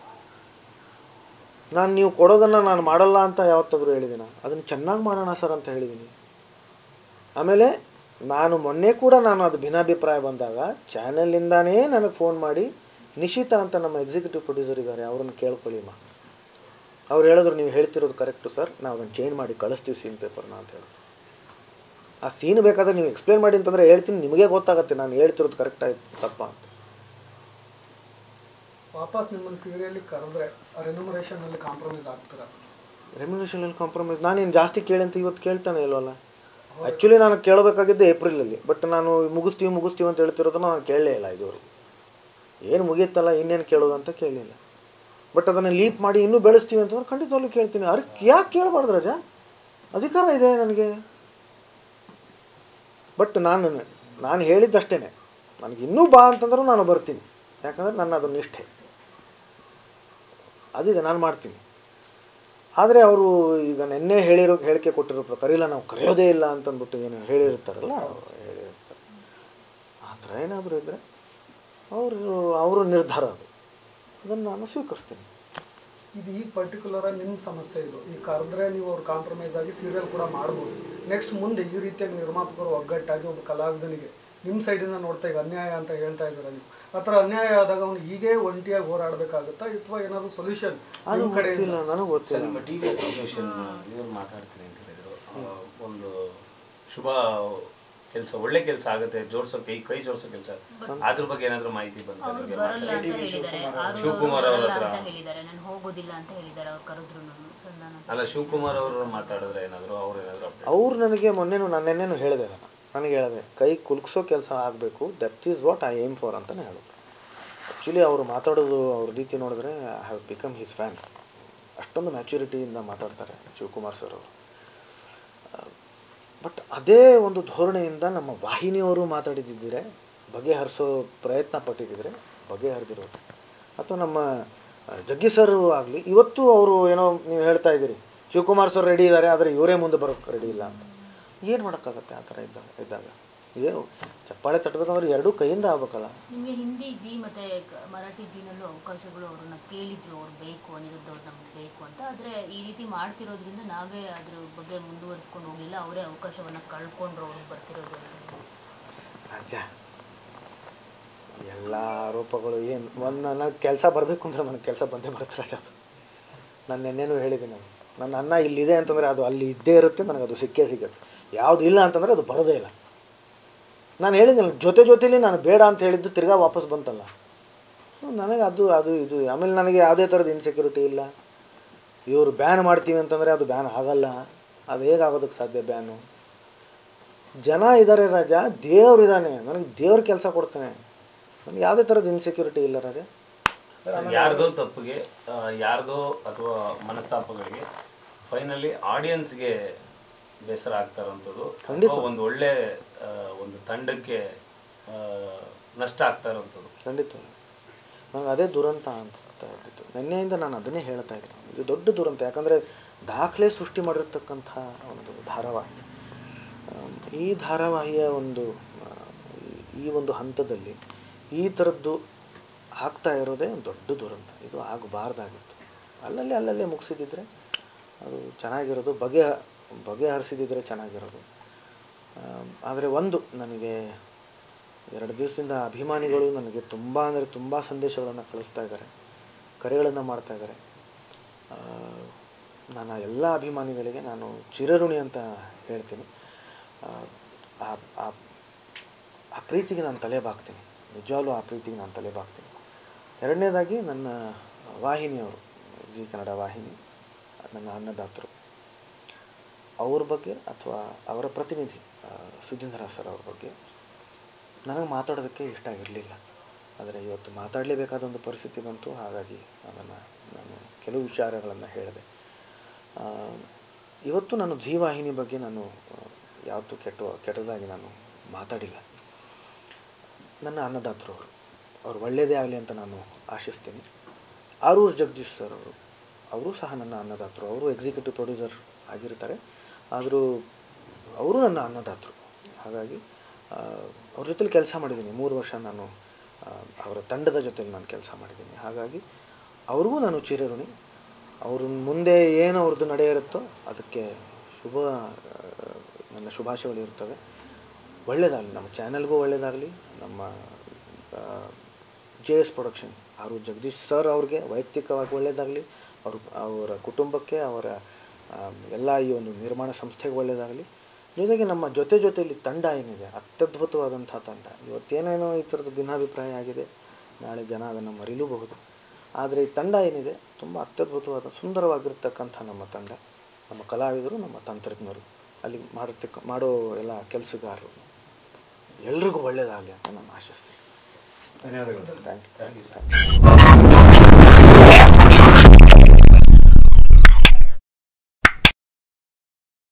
ನೀವು ಕೊಡೋದನ್ನು ನಾನು ಮಾಡಲ್ಲ ಅಂತ ಯಾವತ್ತಾದರೂ ಹೇಳಿದ್ದೀನಿ? ಅದನ್ನು ಚೆನ್ನಾಗಿ ಮಾಡೋಣ ಸರ್ ಅಂತ ಹೇಳಿದ್ದೀನಿ. ಆಮೇಲೆ ಮೊನ್ನೆ ಕೂಡ ಅದು ಭಿನ್ನಾಭಿಪ್ರಾಯ ಬಂದಾಗ ಚಾನೆಲಿಂದಾನೇ ನನಗೆ ಫೋನ್ ಮಾಡಿ, ನಿಶಿತಾ ಅಂತ ನಮ್ಮ ಎಕ್ಸಿಕ್ಯೂಟಿವ್ ಪ್ರೊಡ್ಯೂಸರ್ ಇದ್ದಾರೆ, ಅವ್ರನ್ನ ಕೇಳ್ಕೊಳ್ಳಿಮ್ಮ. ಅವ್ರು ಹೇಳಿದ್ರು, ನೀವು ಹೇಳ್ತಿರೋದು ಕರೆಕ್ಟು ಸರ್, ನಾವು ಅದನ್ನು ಚೇಂಜ್ ಮಾಡಿ ಕಳಿಸ್ತೀವಿ ಸೀನ್ ಪೇಪರ್ನ ಅಂತ ಹೇಳಿದ್ರು. ಆ ಸೀನ್ ಬೇಕಾದ್ರೆ ನೀವು ಎಕ್ಸ್ಪ್ಲೇನ್ ಮಾಡಿ ಅಂತಂದರೆ ಹೇಳ್ತೀನಿ, ನಿಮಗೆ ಗೊತ್ತಾಗುತ್ತೆ ನಾನು ಹೇಳ್ತಿರೋದು ಕರೆಕ್ಟ್ ಆಯ್ತು ತಪ್ಪ ಅಂತ. ವಾಪಸ್ ನಿಮ್ಮನ್ನು ಸೀರಿಯಲಿಗೆ ಕರೆದ್ರೆ ರೆಮ್ಯುನರೇಷನಲ್ಲಿ ಕಾಂಪ್ರಮೈಸ್ ಆಗ್ತೀರಾ? ರೆಮ್ಯುನರೇಷನಲ್ಲಿ ಕಾಂಪ್ರಮೈಸ್ ನಾನೇನು ಜಾಸ್ತಿ ಕೇಳಿ ಅಂತ ಇವತ್ತು ಕೇಳ್ತಾನೆ ಇಲ್ವಲ್ಲ. ಆ್ಯಕ್ಚುಲಿ ನಾನು ಕೇಳಬೇಕಾಗಿದ್ದೆ ಏಪ್ರಿಲಲ್ಲಿ, ಬಟ್ ನಾನು ಮುಗಿಸ್ತೀವಿ ಅಂತ ಹೇಳ್ತಿರೋದನ್ನ ನಾನು ಕೇಳಲೇ ಇಲ್ಲ ಇದುವರೆಗೂ. ಏನು ಮುಗಿಯುತ್ತಲ್ಲ ಇನ್ನೇನು ಕೇಳೋದು ಅಂತ ಕೇಳಲಿಲ್ಲ. ಬಟ್ ಅದನ್ನು ಲೀಪ್ ಮಾಡಿ ಇನ್ನೂ ಬೆಳೆಸ್ತೀವಿ ಅಂತಂದ್ರೆ ಖಂಡಿತವಾಗ್ಲೂ ಕೇಳ್ತೀನಿ. ಅದಕ್ಕೆ ಯಾಕೆ ಕೇಳಬಾರ್ದು ರಾಜ? ಅಧಿಕಾರ ಇದೆ ನನಗೆ. ಬಟ್ ನಾನು ಹೇಳಿದ್ದಷ್ಟೇ, ನನಗೆ ಇನ್ನೂ ಬಾ ಅಂತಂದ್ರೂ ನಾನು ಬರ್ತೀನಿ, ಯಾಕಂದರೆ ನನ್ನ ಅದು ನಿಷ್ಠೆ ಅದಿದೆ, ನಾನು ಮಾಡ್ತೀನಿ. ಆದರೆ ಅವರು ಈಗ ನಿನ್ನೆ ಹೇಳಿಕೆ ಕೊಟ್ಟಿರೋ ಪ್ರಕಾರ ಇಲ್ಲ ನಾವು ಕರೆಯೋದೇ ಇಲ್ಲ ಅಂತಂದ್ಬಿಟ್ಟು ಏನು ಹೇಳಿರ್ತಾರಲ್ಲ, ಹೇಳಿರ್ತಾರೆ. ಆ ಥರ ಏನಾದರೂ ಇದ್ದರೆ ಅವರು ನಿರ್ಧಾರ ಅದನ್ನು ನಾನು ಸ್ವೀಕರಿಸ್ತೀನಿ. ಇದು ಈ ಪರ್ಟಿಕ್ಯುಲರಾಗಿ ನಿಮ್ಮ ಸಮಸ್ಯೆ ಇದು. ಈ ಕರೆದ್ರೆ ನೀವು ಅವ್ರು ಕಾಂಪ್ರಮೈಸ್ ಆಗಿ ಸೀರಿಯಲ್ ಕೂಡ ಮಾಡ್ಬೋದು. ನೆಕ್ಸ್ಟ್ ಮುಂದೆ ಈ ರೀತಿಯಾಗಿ ನಿರ್ಮಾಪಕರು ಒಗ್ಗಟ್ಟಾಗಿ ಒಬ್ಬ ಕಲಾವಿದನಿಗೆ ನಿಮ್ಮ ಸೈಡಿಂದ ನೋಡ್ತಾ ಈಗ ಅನ್ಯಾಯ ಅಂತ ಹೇಳ್ತಾ ಇದ್ದೀರಾ ನೀವು, ಆ ಥರ ಅನ್ಯಾಯ ಆದಾಗ ಅವನು ಹೀಗೆ ಒಂಟಿಯಾಗಿ ಹೋರಾಡಬೇಕಾಗುತ್ತಾ ಅಥವಾ ಏನಾದರೂ ಸೊಲ್ಯೂಷನ್ ಅದು ಕಡೆ ಇಲ್ಲ? ನನಗೆ ಗೊತ್ತಿಲ್ಲ. ನಿಮ್ಮ ಟಿ ವಿ ಅಸೋಸಿಯೇಷನ್ ಇವ್ರು ಮಾತಾಡ್ತೀನಿ ಅಂತ ಹೇಳಿದ್ರು, ಒಂದು ಶುಭ ಕೆಲಸ, ಒಳ್ಳೆ ಕೆಲಸ ಆಗುತ್ತೆ, ಕೈ ಜೋಡಿಸೋ ಕೆಲಸ, ಅದ್ರ ಬಗ್ಗೆ ಏನಾದರೂ ಮಾಹಿತಿ ಬಂತು? ಶಿವಕುಮಾರ್ ಅವ್ರ ಹತ್ರ ಅಲ್ಲ, ಶಿವಕುಮಾರ್ ಅವರು ಮಾತಾಡಿದ್ರೆ ಏನಾದರೂ ಅವ್ರು ನನಗೆ ನೆನ್ನೆನೂ ಹೇಳಿದೆ, ನನಗೆ ಹೇಳಿದೆ ಕೈ ಕುಲ್ಕ್ಸೋ ಕೆಲಸ ಆಗಬೇಕು, that is what I aim for ಅಂತಲೇ ಹೇಳಿದ್ರು. ಆ್ಯಕ್ಚುಲಿ ಅವರು ಮಾತಾಡೋದು ಅವ್ರ ರೀತಿ ನೋಡಿದ್ರೆ I have become his fan. ಅಷ್ಟೊಂದು ಮ್ಯಾಚುರಿಟಿಯಿಂದ ಮಾತಾಡ್ತಾರೆ ಶಿವಕುಮಾರ್ ಸರ್ ಅವರು. ಬಟ್ ಅದೇ ಒಂದು ಧೋರಣೆಯಿಂದ ನಮ್ಮ ವಾಹಿನಿಯವರು ಮಾತಾಡಿದ್ದಿದ್ದರೆ, ಬಗೆಹರಿಸೋ ಪ್ರಯತ್ನ ಪಟ್ಟಿದ್ದರೆ ಬಗೆಹರಿದಿರೋದು, ಅಥವಾ ನಮ್ಮ ಜಗ್ಗಿ ಸರ್ ಆಗಲಿ ಇವತ್ತು ಅವರು ಏನೋ ನೀವು ಹೇಳ್ತಾ ಇದ್ದೀರಿ ಶಿವಕುಮಾರ್ ಸರ್ ರೆಡಿ ಇದ್ದಾರೆ ಆದರೆ ಇವರೇ ಮುಂದೆ ಬರೋಕ್ಕೆ ರೆಡಿ ಇಲ್ಲ ಅಂತ. ಏನು ಮಾಡೋಕ್ಕಾಗತ್ತೆ ಆ ಥರ ಇದ್ದಾಗ ಏನು ಚಪ್ಪಾಳೆ ತಟ್ಟಬೇಕಂದ್ರೆ ಎರಡೂ ಕೈಯಿಂದ ಆಗ್ಬೇಕಲ್ಲ. ನಿಮಗೆ ಹಿಂದಿ ಜಿ ಮತ್ತು ಮರಾಠಿ ಜಿನಲ್ಲೂ ಅವಕಾಶಗಳು ಅವ್ರನ್ನ ಕೇಳಿದ್ರು, ಅವ್ರು ಬೇಕು ಅನಿರುದ್ಧ ಅವ್ರು ನಮ್ಗೆ ಬೇಕು ಅಂತ. ಆದರೆ ಈ ರೀತಿ ಮಾಡ್ತಿರೋದ್ರಿಂದ ನಾವೇ ಅದ್ರ ಬಗ್ಗೆ ಮುಂದುವರಿಸ್ಕೊಂಡು ಹೋಗಲಿಲ್ಲ, ಅವರೇ ಅವಕಾಶವನ್ನು ಕಳ್ಕೊಂಡ್ರು ಅವ್ರಿಗೆ ಬರ್ತಿರೋದು. ರಾಜ ಎಲ್ಲ ಆರೋಪಗಳು ಏನು ಒಂದು ನನಗೆ ಕೆಲಸ ಬರಬೇಕು ಅಂದ್ರೆ ನನಗೆ ಕೆಲಸ ಬಂದೇ ಬರ್ತಾರೆ. ಅದು ನಾನು ನೆನ್ನೆನೂ ಹೇಳಿದ್ದೀನಿ, ನನ್ನ ಅನ್ನ ಇಲ್ಲಿದೆ ಅಂತಂದರೆ ಅದು ಅಲ್ಲಿ ಇದ್ದೇ ಇರುತ್ತೆ, ನನಗೆ ಅದು ಸಿಕ್ಕೇ ಸಿಗುತ್ತೆ. ಯಾವುದು ಇಲ್ಲ ಅಂತಂದರೆ ಅದು ಬರೋದೇ ಇಲ್ಲ. ನಾನು ಹೇಳಿದ್ದೀನಿ ಜೊತೆಲಿ ನಾನು ಬೇಡ ಅಂತ ಹೇಳಿದ್ದು ತಿರ್ಗಾ ವಾಪಸ್ ಬಂತಲ್ಲ. ನನಗೆ ಅದು ಇದು ಆಮೇಲೆ ನನಗೆ ಯಾವುದೇ ಥರದ ಇನ್ಸೆಕ್ಯೂರಿಟಿ ಇಲ್ಲ. ಇವರು ಬ್ಯಾನ್ ಮಾಡ್ತೀವಿ ಅಂತಂದರೆ ಅದು ಬ್ಯಾನ್ ಆಗಲ್ಲ. ಅದು ಹೇಗಾಗೋದಕ್ಕೆ ಸಾಧ್ಯ ಬ್ಯಾನು? ಜನ ಇದ್ದಾರೆ ರಾಜ, ದೇವ್ರು ಇದ್ದಾನೆ, ನನಗೆ ದೇವ್ರ ಕೆಲಸ ಕೊಡ್ತಾನೆ, ನನಗೆ ಯಾವುದೇ ಥರದ ಇನ್ಸೆಕ್ಯೂರಿಟಿ ಇಲ್ಲ ರಾಜ. ಯಾರ್ದೋ ತಪ್ಪಿಗೆ ಯಾರ್ದೋ ಅಥವಾ ಮನಸ್ತಾಪಗಳಿಗೆ ಫೈನಲಿ ಆಡಿಯನ್ಸ್ಗೆ ಬೇಸರ ಆಗ್ತಾ ಇರೋಂಥದ್ದು, ಒಂದು ಒಳ್ಳೆ ಒಂದು ತಂಡಕ್ಕೆ ನಷ್ಟ ಆಗ್ತಾ ಇರೋಂಥದ್ದು ಖಂಡಿತ ನನಗೆ ಅದೇ ದುರಂತ ಅನ್ಸ್ತಾ ಇದ್ದಿತ್ತು. ನಿನ್ನೆಯಿಂದ ನಾನು ಅದನ್ನೇ ಹೇಳ್ತಾ ಇದ್ದೀನಿ, ಇದು ದೊಡ್ಡ ದುರಂತ. ಯಾಕಂದರೆ ದಾಖಲೆ ಸೃಷ್ಟಿ ಮಾಡಿರ್ತಕ್ಕಂಥ ಒಂದು ಧಾರಾವಾಹಿ, ಈ ಧಾರಾವಾಹಿಯ ಈ ಒಂದು ಹಂತದಲ್ಲಿ ಈ ಥರದ್ದು ಆಗ್ತಾ ಇರೋದೇ ಒಂದು ದೊಡ್ಡ ದುರಂತ. ಇದು ಆಗಬಾರ್ದಾಗಿತ್ತು. ಅಲ್ಲಲ್ಲೇ ಮುಗಿಸಿದಿದ್ರೆ ಅದು ಚೆನ್ನಾಗಿರೋದು, ಬಗೆಹರಿಸಿದಿದ್ರೆ ಚೆನ್ನಾಗಿರೋದು. ಆದರೆ ಒಂದು ನನಗೆ 2 ದಿವಸದಿಂದ ಅಭಿಮಾನಿಗಳು ನನಗೆ ತುಂಬ ಅಂದರೆ ತುಂಬ ಸಂದೇಶಗಳನ್ನು ಕಳಿಸ್ತಾ ಇದ್ದಾರೆ, ಕರೆಗಳನ್ನು ಮಾಡ್ತಾ ಇದ್ದಾರೆ. ನಾನು ಎಲ್ಲ ಅಭಿಮಾನಿಗಳಿಗೆ ನಾನು ಚಿರಋಣಿ ಅಂತ ಹೇಳ್ತೀನಿ. ಆ ಪ್ರೀತಿಗೆ ನಾನು ತಲೆ ಬಾಗ್ತೀನಿ, ನಿಜವಾಗ್ಲೂ ಆ ಪ್ರೀತಿಗೆ ನಾನು ತಲೆ ಬಾಗ್ತೀನಿ. ಎರಡನೇದಾಗಿ ನನ್ನ ವಾಹಿನಿಯವರು, ಜಿ ಕನ್ನಡ ವಾಹಿನಿ, ನನ್ನ ಅನ್ನದಾತರು, ಅವ್ರ ಬಗ್ಗೆ ಅಥವಾ ಅವರ ಪ್ರತಿನಿಧಿ ಸುಧೀಂದ್ರ ಸರ್ ಅವ್ರ ಬಗ್ಗೆ ನನಗೆ ಮಾತಾಡೋದಕ್ಕೆ ಇಷ್ಟ ಆಗಿರಲಿಲ್ಲ. ಆದರೆ ಇವತ್ತು ಮಾತಾಡಲೇಬೇಕಾದ ಒಂದು ಪರಿಸ್ಥಿತಿ ಬಂತು. ಹಾಗಾಗಿ ನಾನು ಕೆಲವು ವಿಚಾರಗಳನ್ನು ಹೇಳಿದೆ. ಇವತ್ತು ನಾನು ಜಿ ವಾಹಿನಿ ಬಗ್ಗೆ ನಾನು ಯಾವತ್ತೂ ಕೆಟ್ಟದಾಗಿ ನಾನು ಮಾತಾಡಿಲ್ಲ. ನನ್ನ ಅನ್ನದಾತರು ಅವರು ಒಳ್ಳೆಯದೇ ಆಗಲಿ ಅಂತ ನಾನು ಆಶಿಸ್ತೀನಿ. ಆರೂರು ಜಗದೀಶ್ ಸರ್ ಅವರು ಸಹ ನನ್ನ ಅನ್ನದಾತರು. ಅವರು ಎಕ್ಸಿಕ್ಯೂಟಿವ್ ಪ್ರೊಡ್ಯೂಸರ್ ಆಗಿರ್ತಾರೆ, ಆದರೂ ಅವರು ನನ್ನ ಅನ್ನದಾತರು. ಹಾಗಾಗಿ ಅವ್ರ ಜೊತೆಲಿ ಕೆಲಸ ಮಾಡಿದ್ದೀನಿ 3 ವರ್ಷ. ನಾನು ಅವರ ತಂಡದ ಜೊತೆಲಿ ನಾನು ಕೆಲಸ ಮಾಡಿದ್ದೀನಿ. ಹಾಗಾಗಿ ಅವ್ರಿಗೂ ನಾನು ಚಿರಋಣಿ. ಅವ್ರ ಮುಂದೆ ಏನು ಅವ್ರದ್ದು ನಡೆ ಇರುತ್ತೋ ಅದಕ್ಕೆ ನನ್ನ ಶುಭಾಶಯಗಳು ಇರ್ತವೆ. ಒಳ್ಳೆಯದಾಗಲಿ, ನಮ್ಮ ಚಾನೆಲ್ಗೂ ಒಳ್ಳೆಯದಾಗಲಿ, ನಮ್ಮ JS production Aroor Jagadish sir ಅವ್ರಿಗೆ ವೈಯಕ್ತಿಕವಾಗಿ ಒಳ್ಳೆಯದಾಗಲಿ, ಅವರ ಕುಟುಂಬಕ್ಕೆ, ಅವರ ಎಲ್ಲ ಈ ಒಂದು ನಿರ್ಮಾಣ ಸಂಸ್ಥೆಗೆ ಒಳ್ಳೆಯದಾಗಲಿ. ಜೊತೆಗೆ ನಮ್ಮ ಜೊತೆಯಲ್ಲಿ ತಂಡ ಏನಿದೆ, ಅತ್ಯದ್ಭುತವಾದಂಥ ತಂಡ. ಇವತ್ತೇನೇನೋ ಈ ಥರದ್ದು ಭಿನ್ನಾಭಿಪ್ರಾಯ ಆಗಿದೆ, ನಾಳೆ ಜನ ಅದನ್ನು ಮರೀಲೂಬಹುದು. ಆದರೆ ಈ ತಂಡ ಏನಿದೆ ತುಂಬ ಅತ್ಯದ್ಭುತವಾದ ಸುಂದರವಾಗಿರ್ತಕ್ಕಂಥ ನಮ್ಮ ತಂಡ, ನಮ್ಮ ಕಲಾವಿದರು, ನಮ್ಮ ತಂತ್ರಜ್ಞರು, ಅಲ್ಲಿ ಮಾಡೋ ಎಲ್ಲ ಕೆಲಸಗಾರರು, ಎಲ್ರಿಗೂ ಒಳ್ಳೆಯದಾಗಲಿ ಅಂತ ನಾನು ಆಶಿಸ್ತೀನಿ. ಧನ್ಯವಾದಗಳು. Thank you.